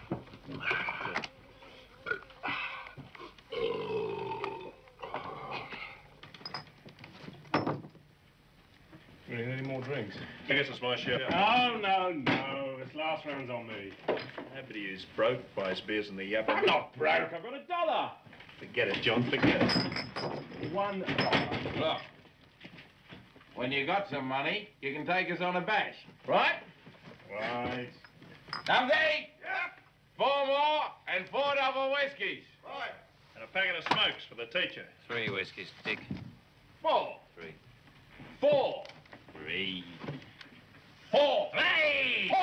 You need any more drinks? I guess it's my share. Oh, no. This last round's on me. Nobody is broke buys beers in the yap. I'm not broke. I've got $1. Forget it, John. Forget it. $1. Look, when you got some money, you can take us on a bash, right? Right. Something? Yep. 4 more and 4 double whiskies. Right. And a packet of smokes for the teacher. 3 whiskeys, Dick. 4. 3. 4. 3. 4. 3! 4!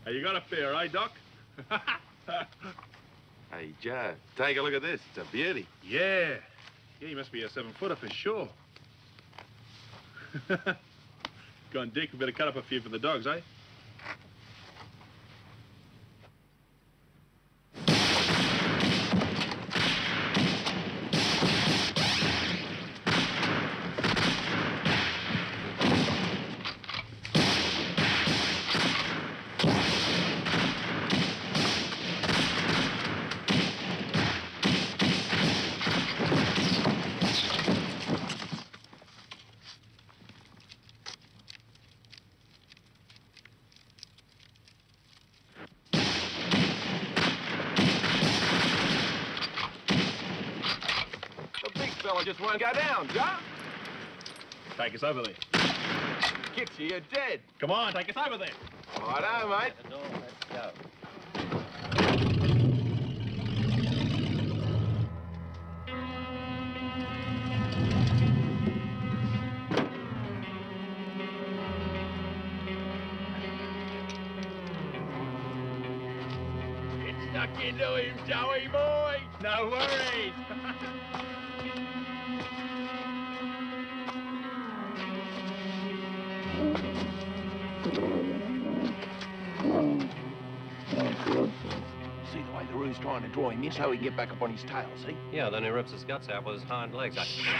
Hey, you got a pair, eh, Doc? Hey, Joe, take a look at this. It's a beauty. Yeah. Yeah, he must be a 7-footer for sure. Go on, Dick. We better cut up a few for the dogs, eh? Just won't go down, Joe. Take us over there. Gets you, you're dead. Come on, take us over there. Righto, mate. Let's go. It's stuck into him, Joey boy. No worries. See the way the Roo's trying to draw him in so he can get back up on his tail, see? Yeah, then he rips his guts out with his hind legs.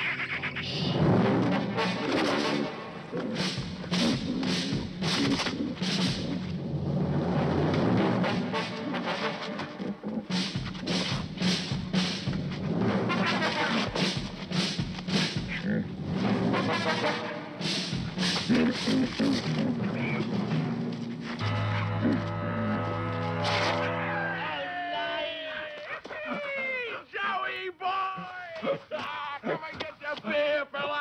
Joey boy! Come and get your beer, fella!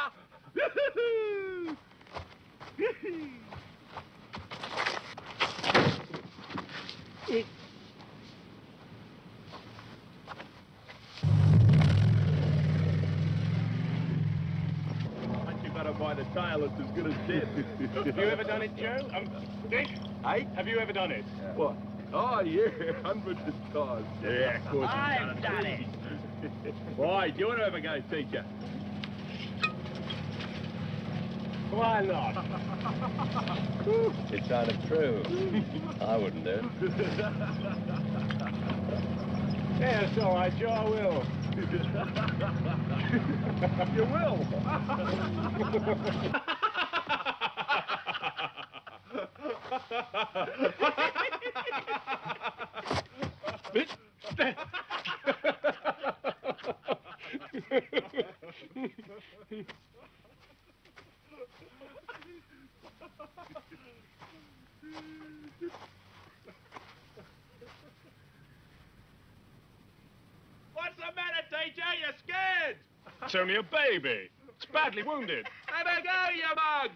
Once you got her by the tail, it's as good as dead. Have you ever done it, Joe? Dick? Hey? Have you ever done it? What? Oh, yeah, hundreds of times. Yeah, of course. I've done it. Why, do you want to have a go, teacher? Why not? It's untrue. I wouldn't do it. Yeah, it's all right, Joe, I will. You will? What's the matter, teacher? You're scared? It's only a baby. It's badly wounded. Have a go, you mug!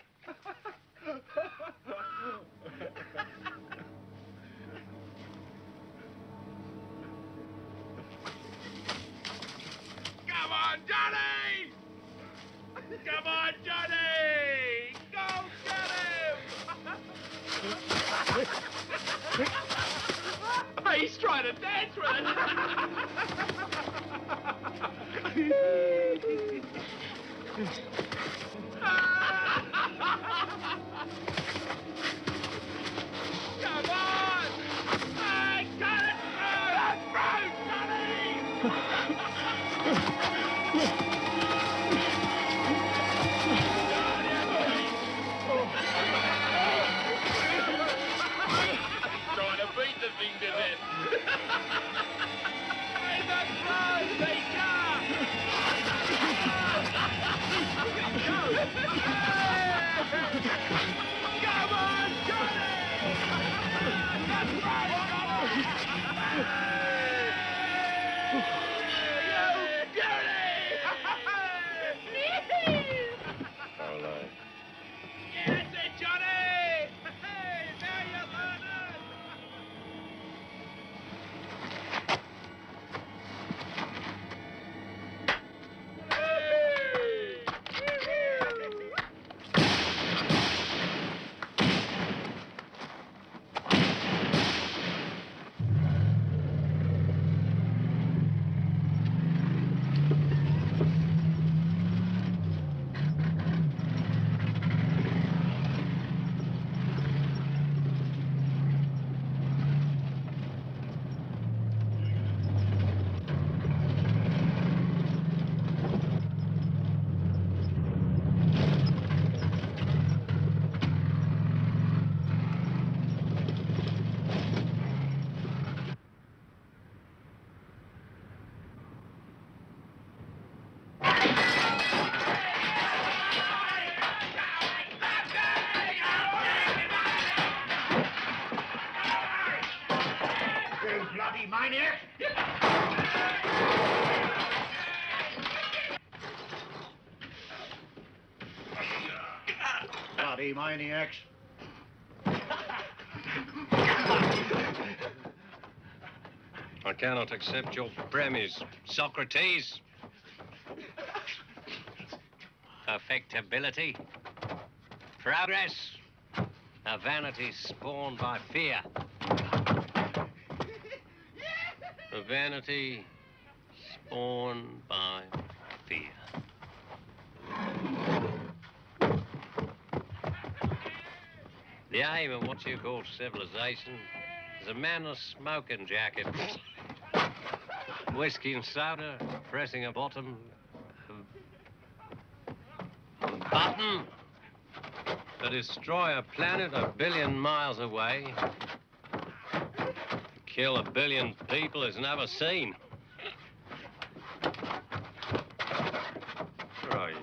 Come on, Johnny! Come on, Johnny! Go get him! Hey, he's trying to dance with it! Come on! Hey, cut it through! That's through, Johnny! Trying to beat the thing to death. Hey, that's through, teacher! maniac! Bloody maniacs. I cannot accept your premise, Socrates. Perfectibility, progress, a vanity spawned by fear. A vanity spawned by fear. The aim of what you call civilization is a manless smoking jacket. Whiskey and soda, pressing a bottom. A button to destroy a planet 1 billion miles away. Kill 1 billion people is never seen. Where are you?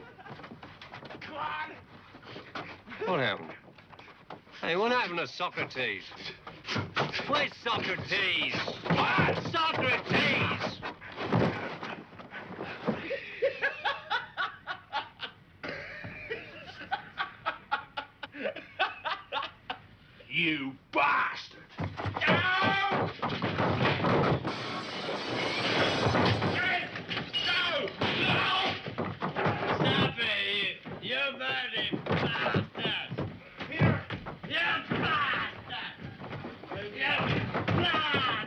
What happened? Hey, what happened to Socrates? Where's Socrates? What? Socrates! You bastard! Stop it! You dirty bastard! Here! You bastard! You blood!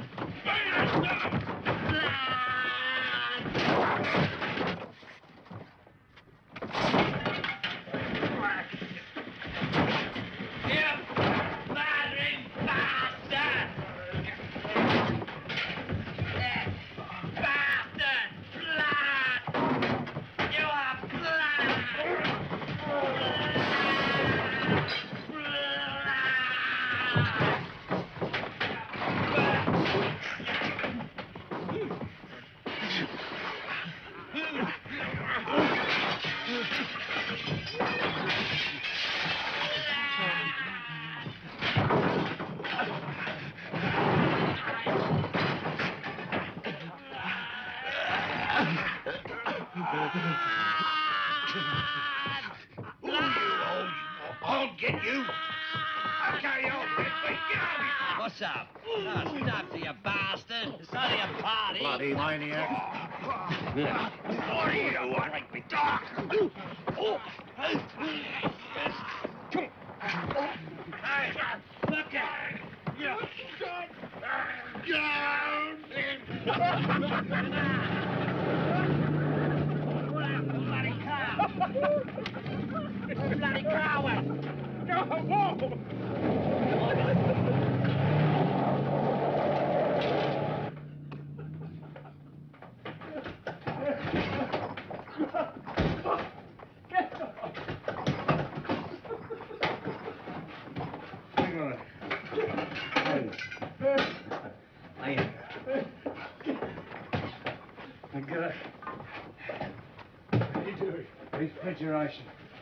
I'll get you. I'll carry on, Redford. Get out of here. What's up? Oh, stop to you bastard. It's only a party. Bloody maniac. What do you want? Make me talk. Hey, look at you. Bloody cow. Bloody coward. Hang on. I got it. How you doing? Refrigeration.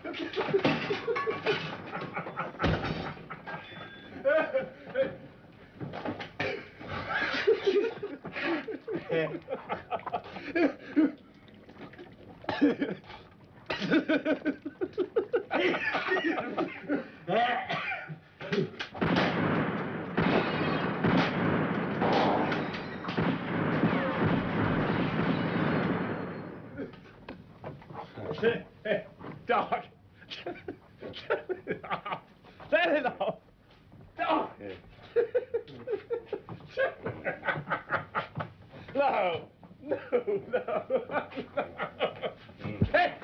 Doc. Let it off. Doc. No. No, no. Hey.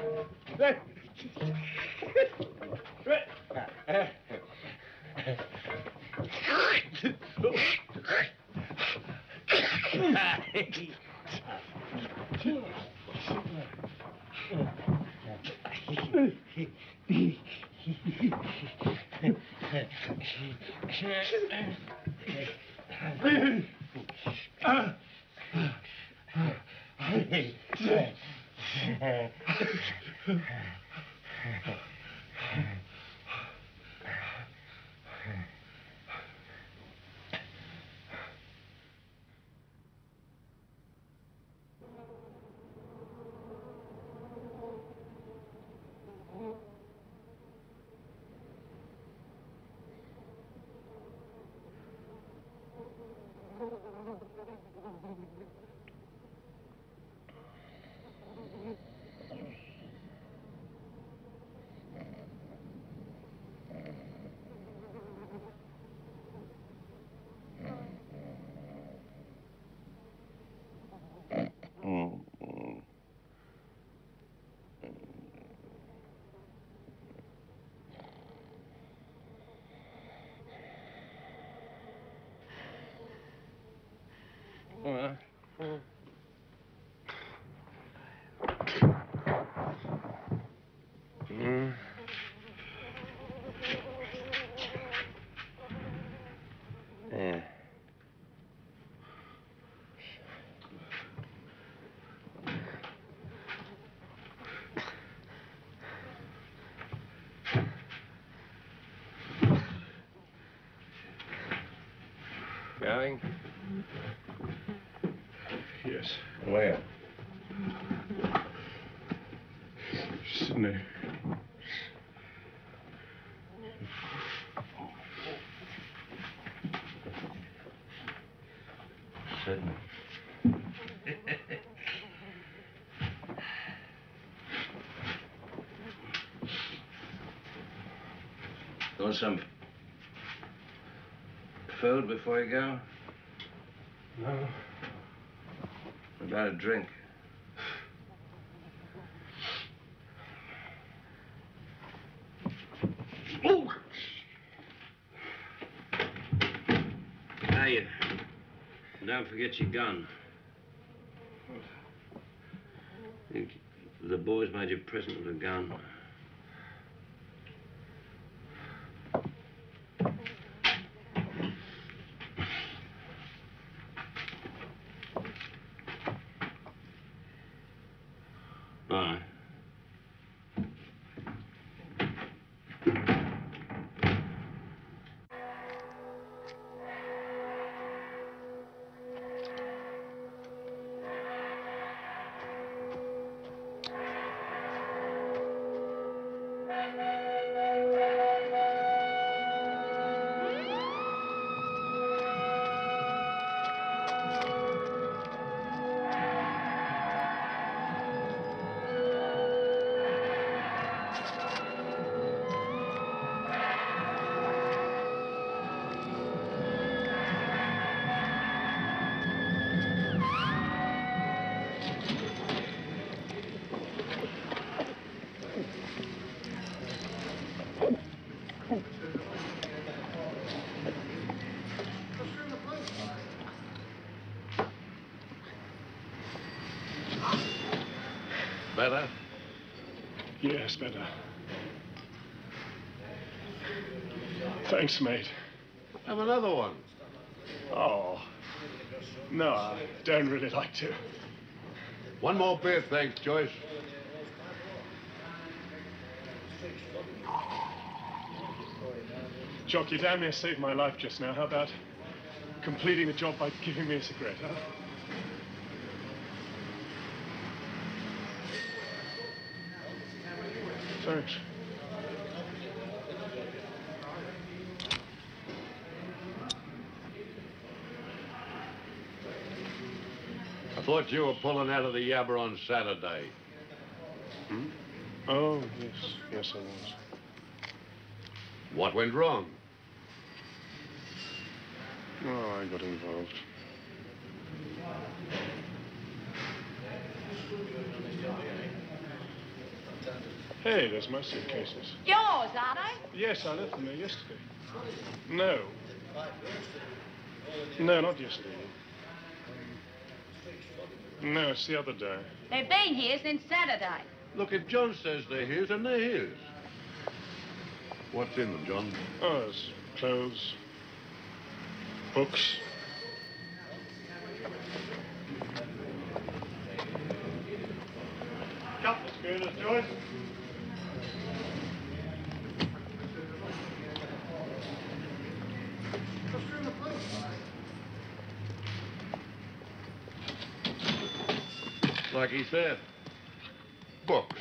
Yeah. Going? Yes. Where? Sydney. Sydney. Want some food before you go? No. What about a drink? Oh! Hey, don't forget your gun. The boys made you a present of a gun. Bye. Better? Yes, better. Thanks, mate. Have another one. Oh. No, I don't really like to. One more beer, thanks, Joyce. Jock, you damn near saved my life just now. How about completing the job by giving me a cigarette, huh? Thanks. I thought you were pulling out of the Yabba on Saturday. Hmm? Oh, yes. Yes, I was. What went wrong? Oh, I got involved. Hey, there's my suitcases. Yours, are they? Yes, I left them there yesterday. No. No, not yesterday. No, it's the other day. They've been here since Saturday. Look, if John says they're his, then they're his. What's in them, John? Oh, there's clothes, books. Couple of schooners, Joyce. Like he said. Books.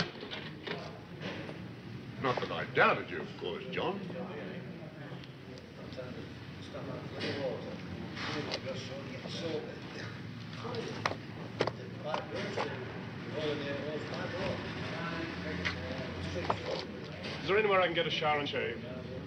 Not that I doubted you, of course, John. Is there anywhere I can get a shower and shave?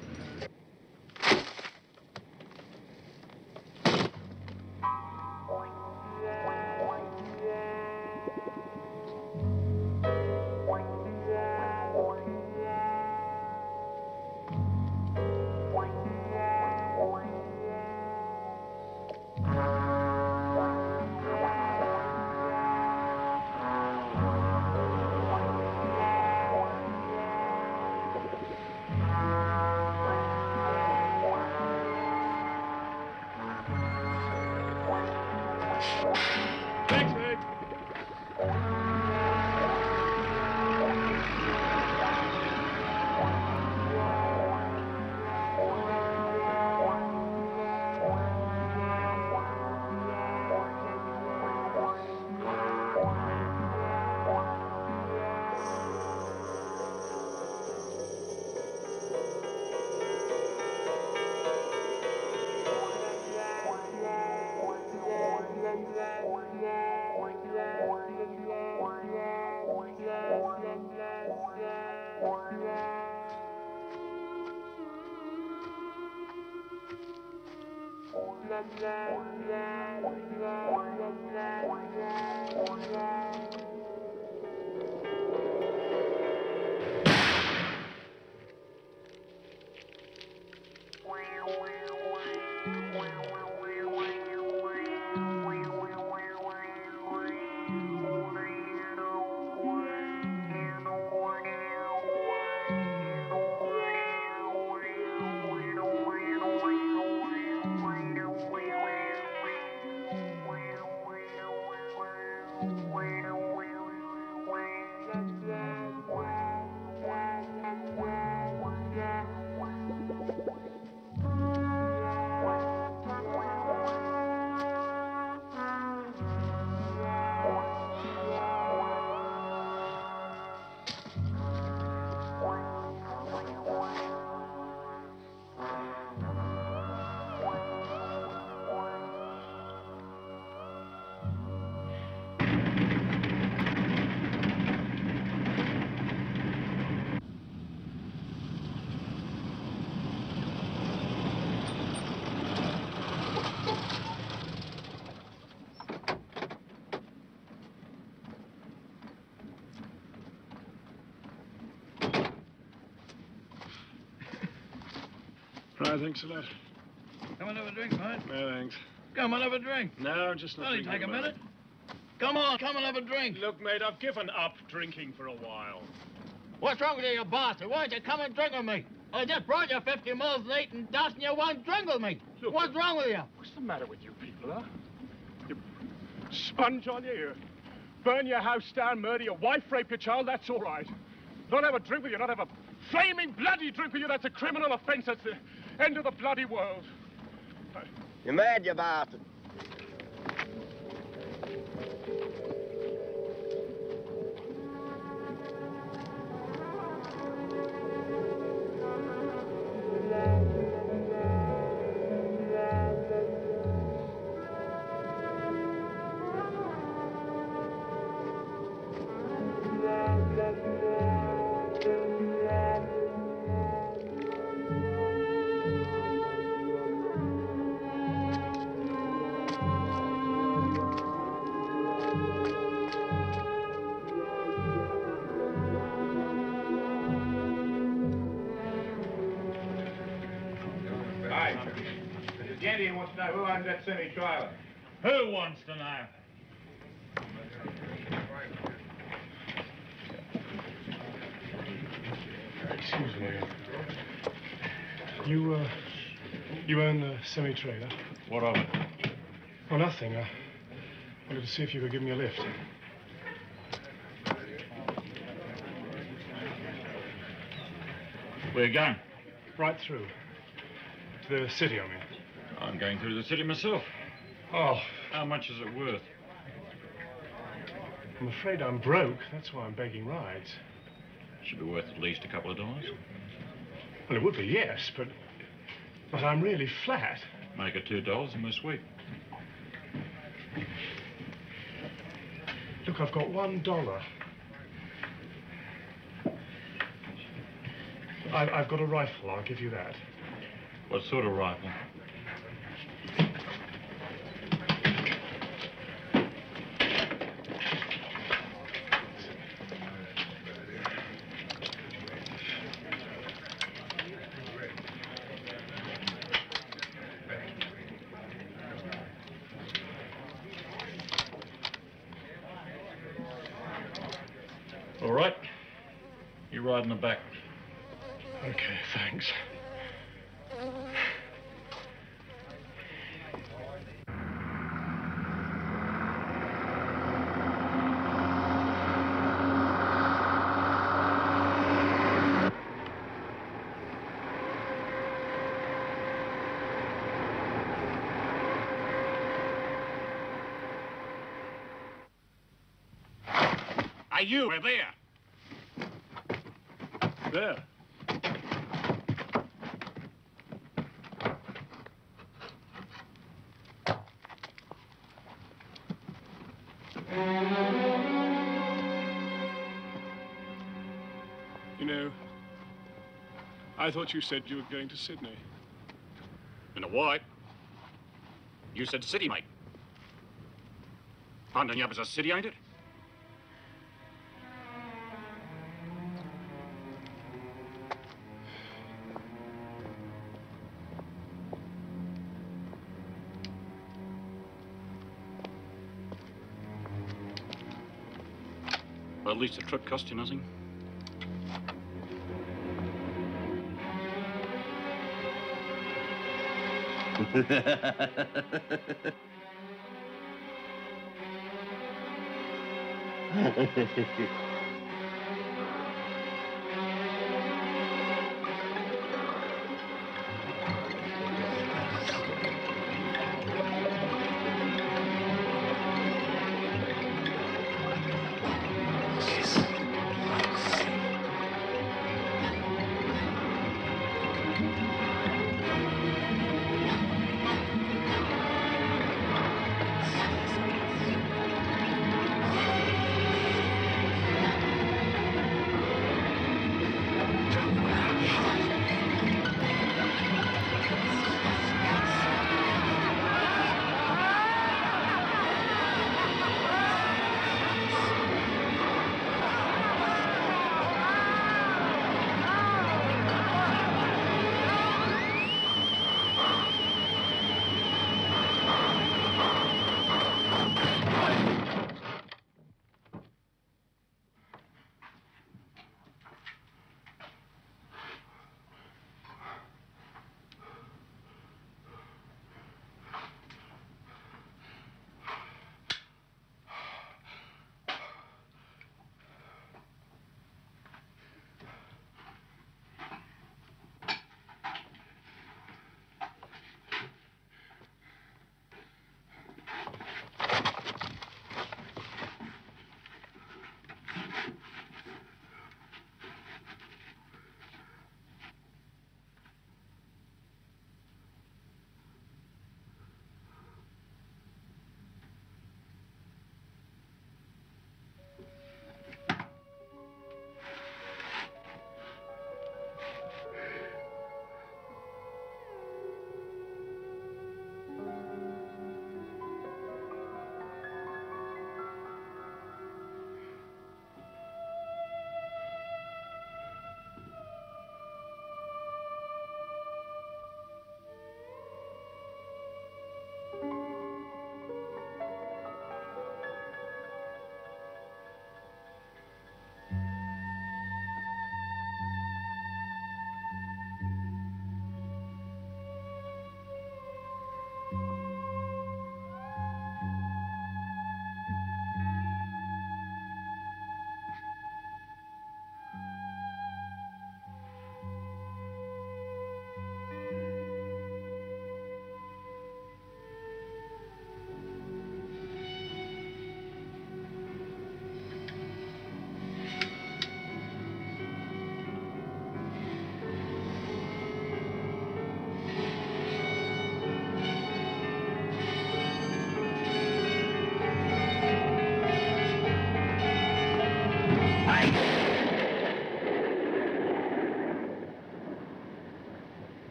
Right, thanks a lot. Come and have a drink, mate. No, thanks. Come and have a drink. No, just not Only drinking take a at the minute. Come on, come and have a drink. Look, mate, I've given up drinking for a while. What's wrong with you, you bastard? Why don't you come and drink with me? I just brought you 50 miles late and dust and you won't drink with me. Look, what's wrong with you? What's the matter with you people, huh? You sponge on you, burn your house down, murder your wife, rape your child, that's all right. Not have a drink with you, not have a flaming bloody drink with you, that's a criminal offense, that's the end of the bloody world. You're mad, you bastard. Andy wants to know who owns that semi-trailer. Who wants to know? Excuse me. You own the semi-trailer? What of it? Oh, nothing. I wanted to see if you could give me a lift. Where you going? Right through. To the city, I mean. I'm going through the city myself. Oh. How much is it worth? I'm afraid I'm broke. That's why I'm begging rides. Should be worth at least $2. Well, it would be, yes, but I'm really flat. Make it $2 and we're sweet. Look, I've got $1. I've got a rifle, I'll give you that. What sort of rifle? All right. You ride in the back. Okay, thanks. Hey, you, we're there. There. You know, I thought you said you were going to Sydney. In a white. You said city, mate. London Yub is a city, ain't it? Well, at least the trip cost you nothing.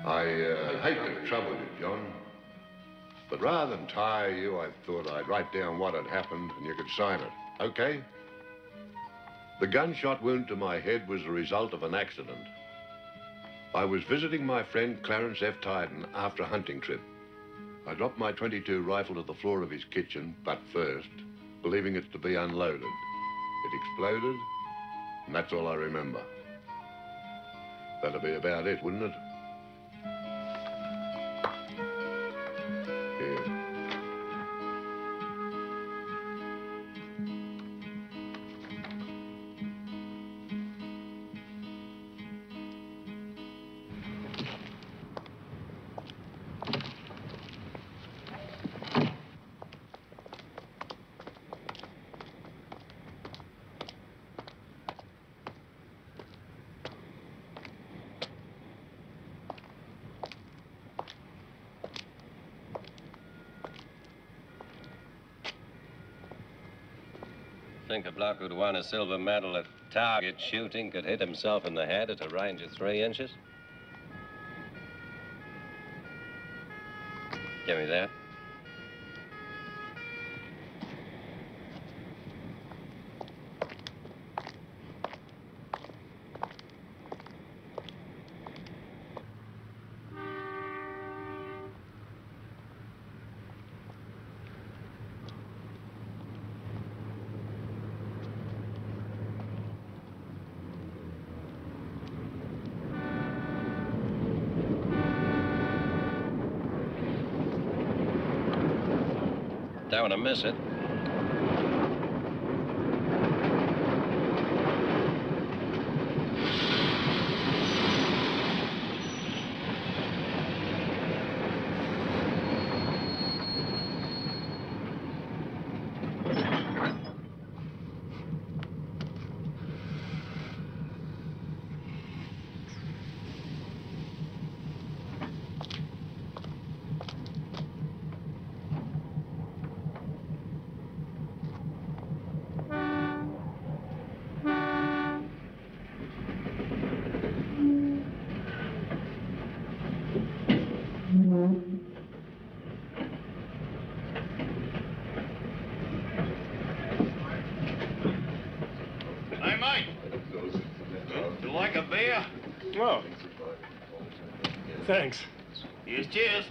I hate to trouble you, John, but rather than tire you, I thought I'd write down what had happened and you could sign it, okay? The gunshot wound to my head was the result of an accident. I was visiting my friend Clarence F. Tyden after a hunting trip. I dropped my .22 rifle to the floor of his kitchen, butt first, believing it to be unloaded. It exploded, and that's all I remember. That'd be about it, wouldn't it? Here. Think a bloke who'd won a silver medal at target shooting could hit himself in the head at a range of 3 inches? Give me that. Don't want to miss it. Hey, mate. You like a beer? Oh. Thanks. Yes, cheers.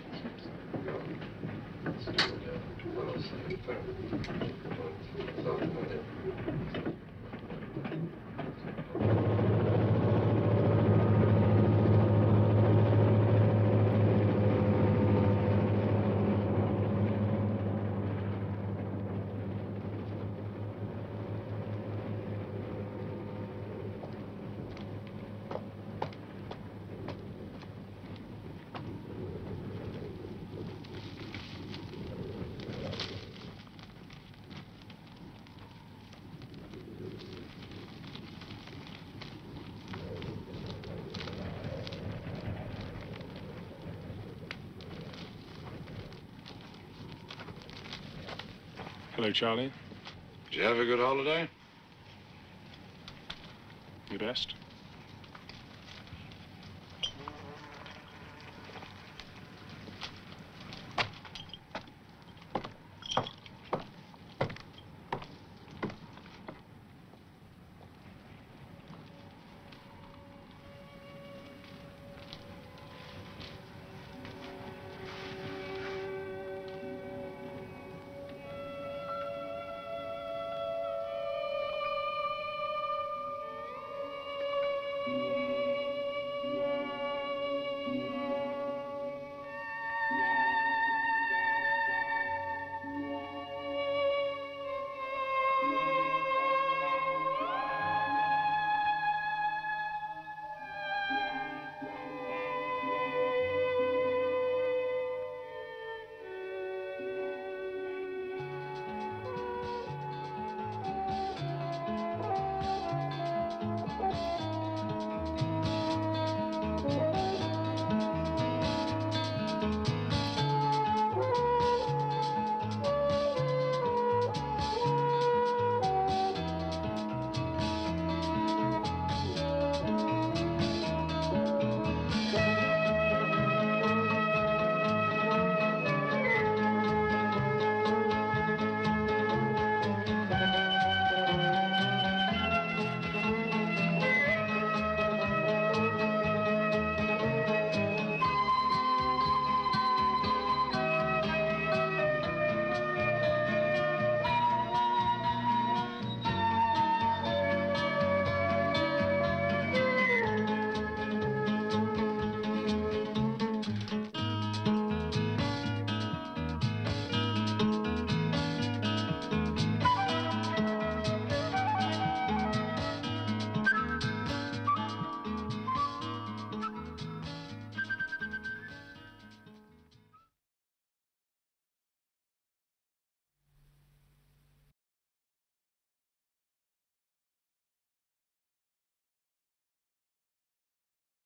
Hello, Charlie. Did you have a good holiday? You best?